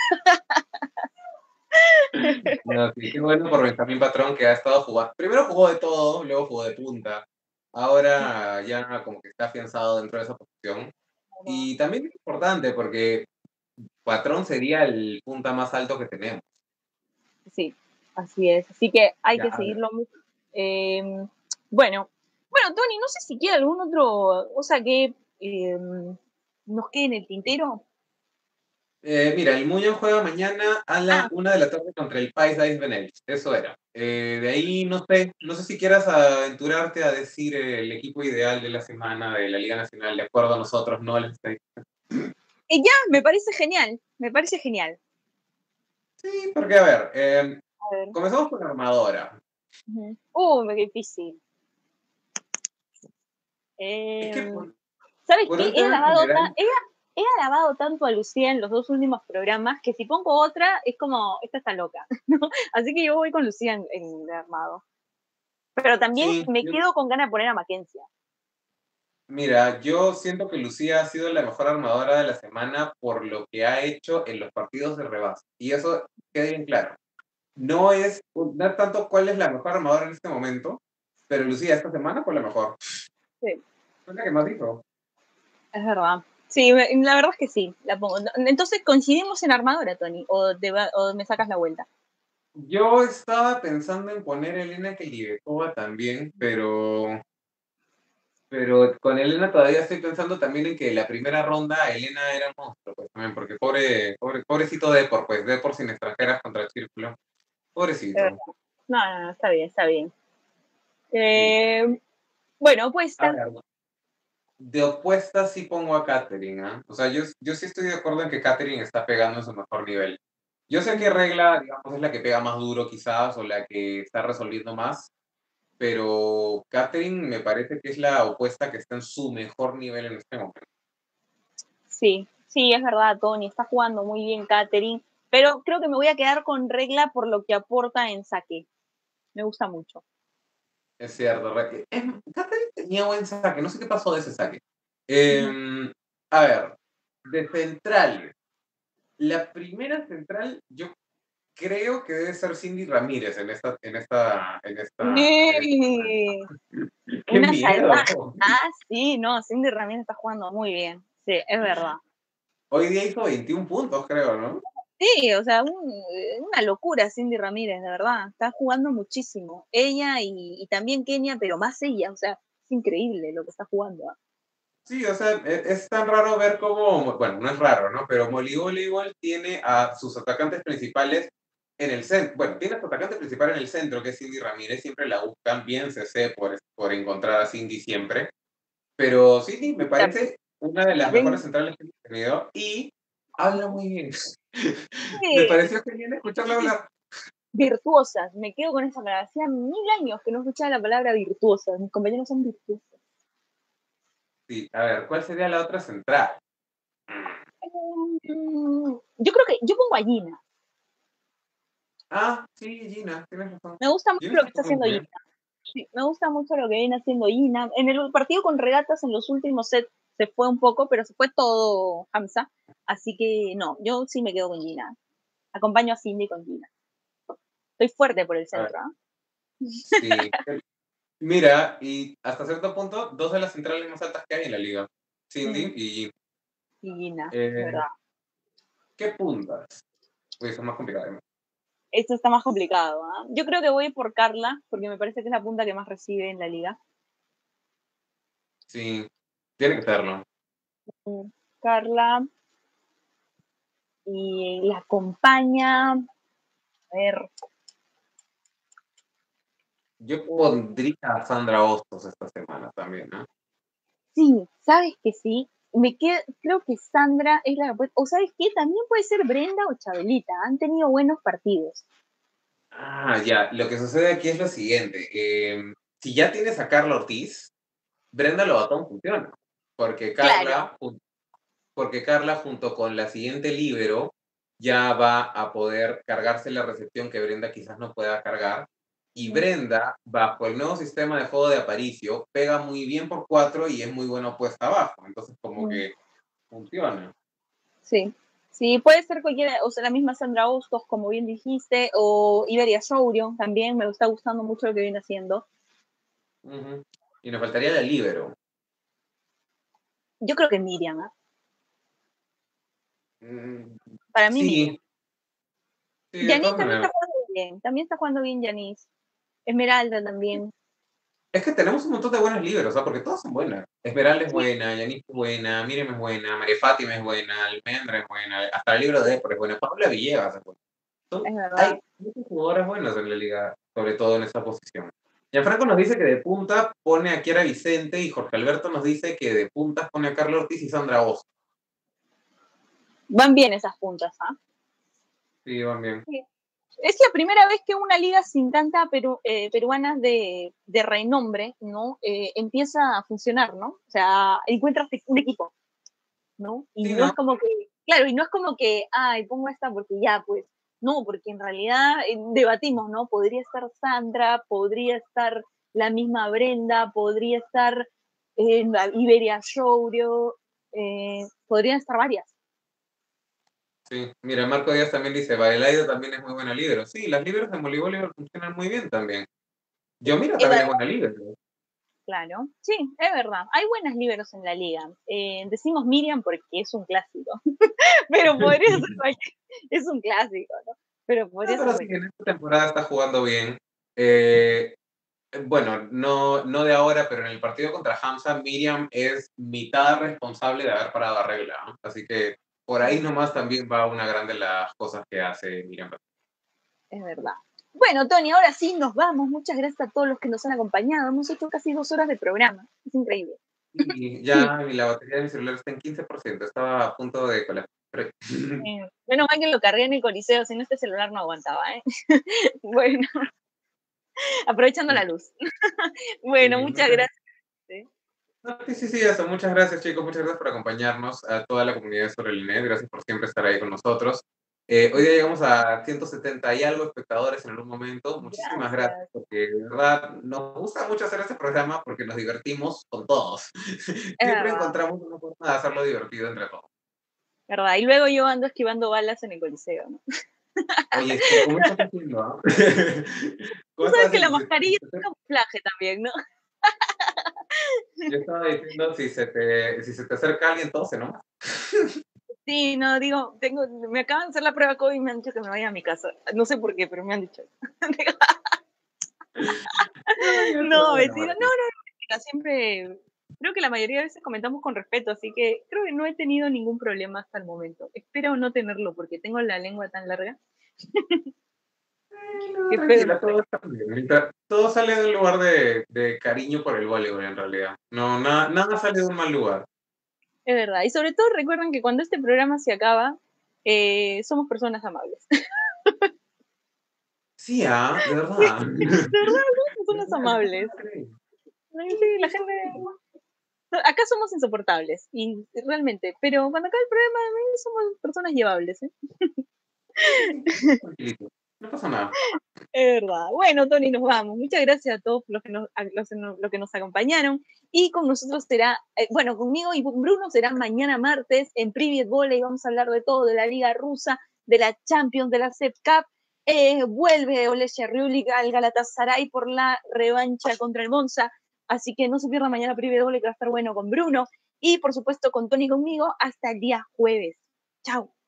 No, sí, qué bueno por Benjamín Patrón que ha estado jugando. Primero jugó de todo, luego jugó de punta. Ahora ya como que está afianzado dentro de esa posición. Y también es importante porque Patrón sería el punta más alto que tenemos. Sí, así es. Así que hay Ya, que seguirlo mucho. Eh, bueno, bueno, Tony, no sé si queda algún otro, o sea, que eh, nos quede en el tintero. Eh, mira, el Muñoz juega mañana a la Ah, una de la tarde contra el País Ice Benelux. Eso era. Eh, de ahí no sé, no sé si quieras aventurarte a decir el equipo ideal de la semana de la Liga Nacional, de acuerdo a nosotros, no al estadísticas. y ya, me parece genial, me parece genial. Sí, porque a ver, eh, A ver. comenzamos con la armadora. Uh, -huh. uh qué difícil. Es Eh, que por, ¿Sabes por qué? un He tema alabado, general, he, he alabado tanto a Lucía en los dos últimos programas que si pongo otra es como, esta está loca. ¿no? Así que yo voy con Lucía en, en el armado. Pero también sí, me yo- quedo con ganas de poner a Mackenzie. mira, yo siento que Lucía ha sido la mejor armadora de la semana por lo que ha hecho en los partidos de rebase. Y eso queda bien claro. No es, no es tanto cuál es la mejor armadora en este momento, pero Lucía esta semana fue la mejor. Sí. Fue la que más dijo. Es verdad. Sí, la verdad es que sí. La pongo. Entonces, ¿coincidimos en armadora, Tony? ¿O, te va, o me sacas la vuelta? Yo estaba pensando en poner a Elena Kelivekova también, pero pero con Elena todavía estoy pensando también en que la primera ronda Elena era un monstruo, pues también, porque pobre, pobre pobrecito Depor, pues Depor sin extranjeras contra el círculo. Pobrecito. No, no, no, está bien, está bien. Sí. Eh, bueno, pues A está. ver, de opuesta sí pongo a Katherine, ¿eh? O sea, yo, yo sí estoy de acuerdo en que Katherine está pegando en su mejor nivel. Yo sé que Regla, digamos, es la que pega más duro quizás, o la que está resolviendo más, pero Katherine me parece que es la opuesta que está en su mejor nivel en este momento. Sí, sí, es verdad, Tony, está jugando muy bien Katherine, pero creo que me voy a quedar con Regla por lo que aporta en saque. Me gusta mucho. Es cierto, Raquel. Es, Katherine tenía buen saque, no sé qué pasó de ese saque. Eh, uh-huh. A ver, de centrales. La primera central, yo creo que debe ser Cindy Ramírez en esta, en esta, en esta. Sí. En esta... ¡Qué Una miedo! salvaje. Ah, sí, no, Cindy Ramírez está jugando muy bien. Sí, es verdad. Hoy día hizo veintiún puntos, creo, ¿no? Sí, o sea, un, una locura Cindy Ramírez, de verdad. Está jugando muchísimo. Ella y, y también Kenia, pero más ella. O sea, Es increíble lo que está jugando. ¿eh? Sí, o sea, es, es tan raro ver cómo, bueno, no es raro, ¿no? Pero Molibol igual tiene a sus atacantes principales en el centro. Bueno, tiene a su atacante principal en el centro, que es Cindy Ramírez. Siempre la buscan bien, C C, por, por encontrar a Cindy siempre. Pero Cindy me parece una de las mejores También, centrales que hemos tenido y habla muy bien. Me eh, pareció genial escucharla hablar. virtuosas, me quedo con esa palabra. Hacía mil años que no escuchaba la palabra virtuosas. Mis compañeros son virtuosos. Sí, a ver, ¿cuál sería la otra central? Mm, yo creo que yo pongo a Gina. Ah, sí, Gina, tienes razón. Me gusta mucho Gina lo está que está jugando haciendo muy Gina. bien. Sí, me gusta mucho lo que viene haciendo Gina. En el partido con regatas, en los últimos sets, se fue un poco, pero se fue todo Hamza. Así que no, yo sí me quedo con Gina. Acompaño a Cindy con Gina. Estoy fuerte por el A ver, centro. ¿eh? sí. Mira, y hasta cierto punto, dos de las centrales más altas que hay en la liga. Mm, Cindy y Gina. y Gina, de Eh, verdad. ¿Qué puntas? Uy, son más complicadas. Esto está más complicado. ¿eh? Yo creo que voy por Carla, porque me parece que es la punta que más recibe en la liga. Sí, tiene que serlo. Mm, Carla. Y la acompaña. A ver. Yo pondría a Sandra Hostos esta semana también, ¿no? Sí, sabes que sí. Me quedo, creo que Sandra es la que. O sabes qué, también puede ser Brenda o Chabelita. Han tenido buenos partidos. Ah, ya. Lo que sucede aquí es lo siguiente. eh, si ya tienes a Carla Ortiz, Brenda Lobatón funciona. Porque Claro. Carla, jun- porque Carla junto con la siguiente líbero ya va a poder cargarse la recepción que Brenda quizás no pueda cargar. Y Mm, Brenda, bajo el nuevo sistema de juego de Aparicio, pega muy bien por cuatro y es muy buena puesta abajo. Entonces, como mm, que funciona. sí. Sí, puede ser cualquiera, o sea, la misma Sandra Hostos, como bien dijiste, o Iberia Shourio también, me está gustando mucho lo que viene haciendo. Ujú. Y nos faltaría la líbero. Yo creo que Miriam, ¿eh? Mm, Para mí Miriam. sí, sí, de Yanis todas también está maneras. jugando bien, también está jugando bien Yanis. Esmeralda también. Es que tenemos un montón de buenas líberos, ¿sabes? Porque todas son buenas. Esmeralda es Sí, buena, Yanis es buena, Miriam es buena, María Fátima es buena, Almendra es buena, hasta el libro de Depor es buena, Paula Villegas es buena. Son- es verdad. hay muchas jugadoras buenas en la liga, sobre todo en esa posición. Gianfranco nos dice que de punta pone a Kiara Vicente y Jorge Alberto nos dice que de puntas pone a Carla Ortiz y Sandra Oz. Van bien esas puntas, ¿ah? Sí, van bien. Sí. Es la primera vez que una liga sin tanta peru, eh, peruanas de, de renombre, ¿no? Eh, empieza a funcionar, ¿no? O sea, encuentras un equipo, ¿no? Y Sí, no ¿no? es como que, claro, y no es como que, ay, pongo esta porque ya, pues, no, porque en realidad eh, debatimos, ¿no? Podría estar Sandra, podría estar la misma Brenda, podría estar eh, Iberia Shourio, eh, podrían estar varias. Sí. Mira, Marco Díaz también dice, Baelaido también es muy buena líbero. Sí, las líberos de voleibol funcionan muy bien también. Yo mira Eva, también es buena líbero. claro, sí, es verdad. Hay buenas líberos en la liga. Eh, decimos Miriam porque es un clásico, pero podría ser cualquier, es un clásico, ¿no? Pero No, podría ser pero sí, cualquier. en esta temporada está jugando bien. Eh, bueno, no, no de ahora, pero en el partido contra Hamza, Miriam es mitad responsable de haber parado a regla, ¿no? Así que por ahí nomás también va una gran de las cosas que hace Miriam. Es verdad. Bueno, Tony, ahora sí nos vamos. Muchas gracias a todos los que nos han acompañado. Hemos hecho casi dos horas de programa. Es increíble. Y ya la batería de mi celular está en quince por ciento, estaba a punto de colapsar. Eh, menos mal que lo cargué en el coliseo, si no este celular no aguantaba, ¿eh? Bueno, aprovechando la luz. Bueno, Sí, muchas muchas gracias. ¿eh? No, sí, sí, sí, eso. Muchas gracias, chicos. Muchas gracias por acompañarnos a toda la comunidad sobre el Inet. Gracias por siempre estar ahí con nosotros. Eh, hoy día llegamos a ciento setenta y algo espectadores en algún momento. Muchísimas gracias, Gracias. porque de verdad nos gusta mucho hacer este programa porque nos divertimos con todos. Es Siempre verdad, encontramos una forma de hacerlo divertido entre todos. verdad. Y luego yo ando esquivando balas en el coliseo, ¿no? Oye, sí, ¿cómo estás haciendo? ah? Tú ¿Cómo estás sabes que la haciendo? Si- mascarilla si- es camuflaje también, ¿no? Yo estaba diciendo, si se te, si se te acerca alguien, tose, ¿no? Sí, no, digo, tengo, me acaban de hacer la prueba COVID y me han dicho que me vaya a mi casa. No sé por qué, pero me han dicho. Ay, eso, No, bueno, mentira, bueno. no, no, siempre, creo que la mayoría de veces comentamos con respeto, así que creo que no he tenido ningún problema hasta el momento. Espero no tenerlo porque tengo la lengua tan larga. No, Espero no tranquila, todo está bien. Mientras- Todo sale de un lugar de, de cariño por el voleibol, en realidad. No, nada, nada sale de un mal lugar. Es verdad. Y sobre todo recuerden que cuando este programa se acaba, eh, somos personas amables. Sí, ah, de verdad. De verdad, somos personas De verdad, amables. no creo. Sí, la gente... Acá somos insoportables, y realmente, pero cuando acabe el programa somos personas llevables, ¿eh? Tranquilito, no pasa nada. Es verdad. Bueno, Tony, nos vamos. Muchas gracias a todos los que nos, a los, los que nos acompañaron. Y con nosotros será, eh, bueno, conmigo y con Bruno será mañana martes en Private Volley. Vamos a hablar de todo, de la Liga Rusa, de la Champions, de la C E P Cup. Eh, vuelve Ole Sherriulik al Galatasaray por la revancha contra el Monza. Así que no se pierda mañana Private Volley, que va a estar bueno con Bruno. Y por supuesto con Tony y conmigo hasta el día jueves. Chao.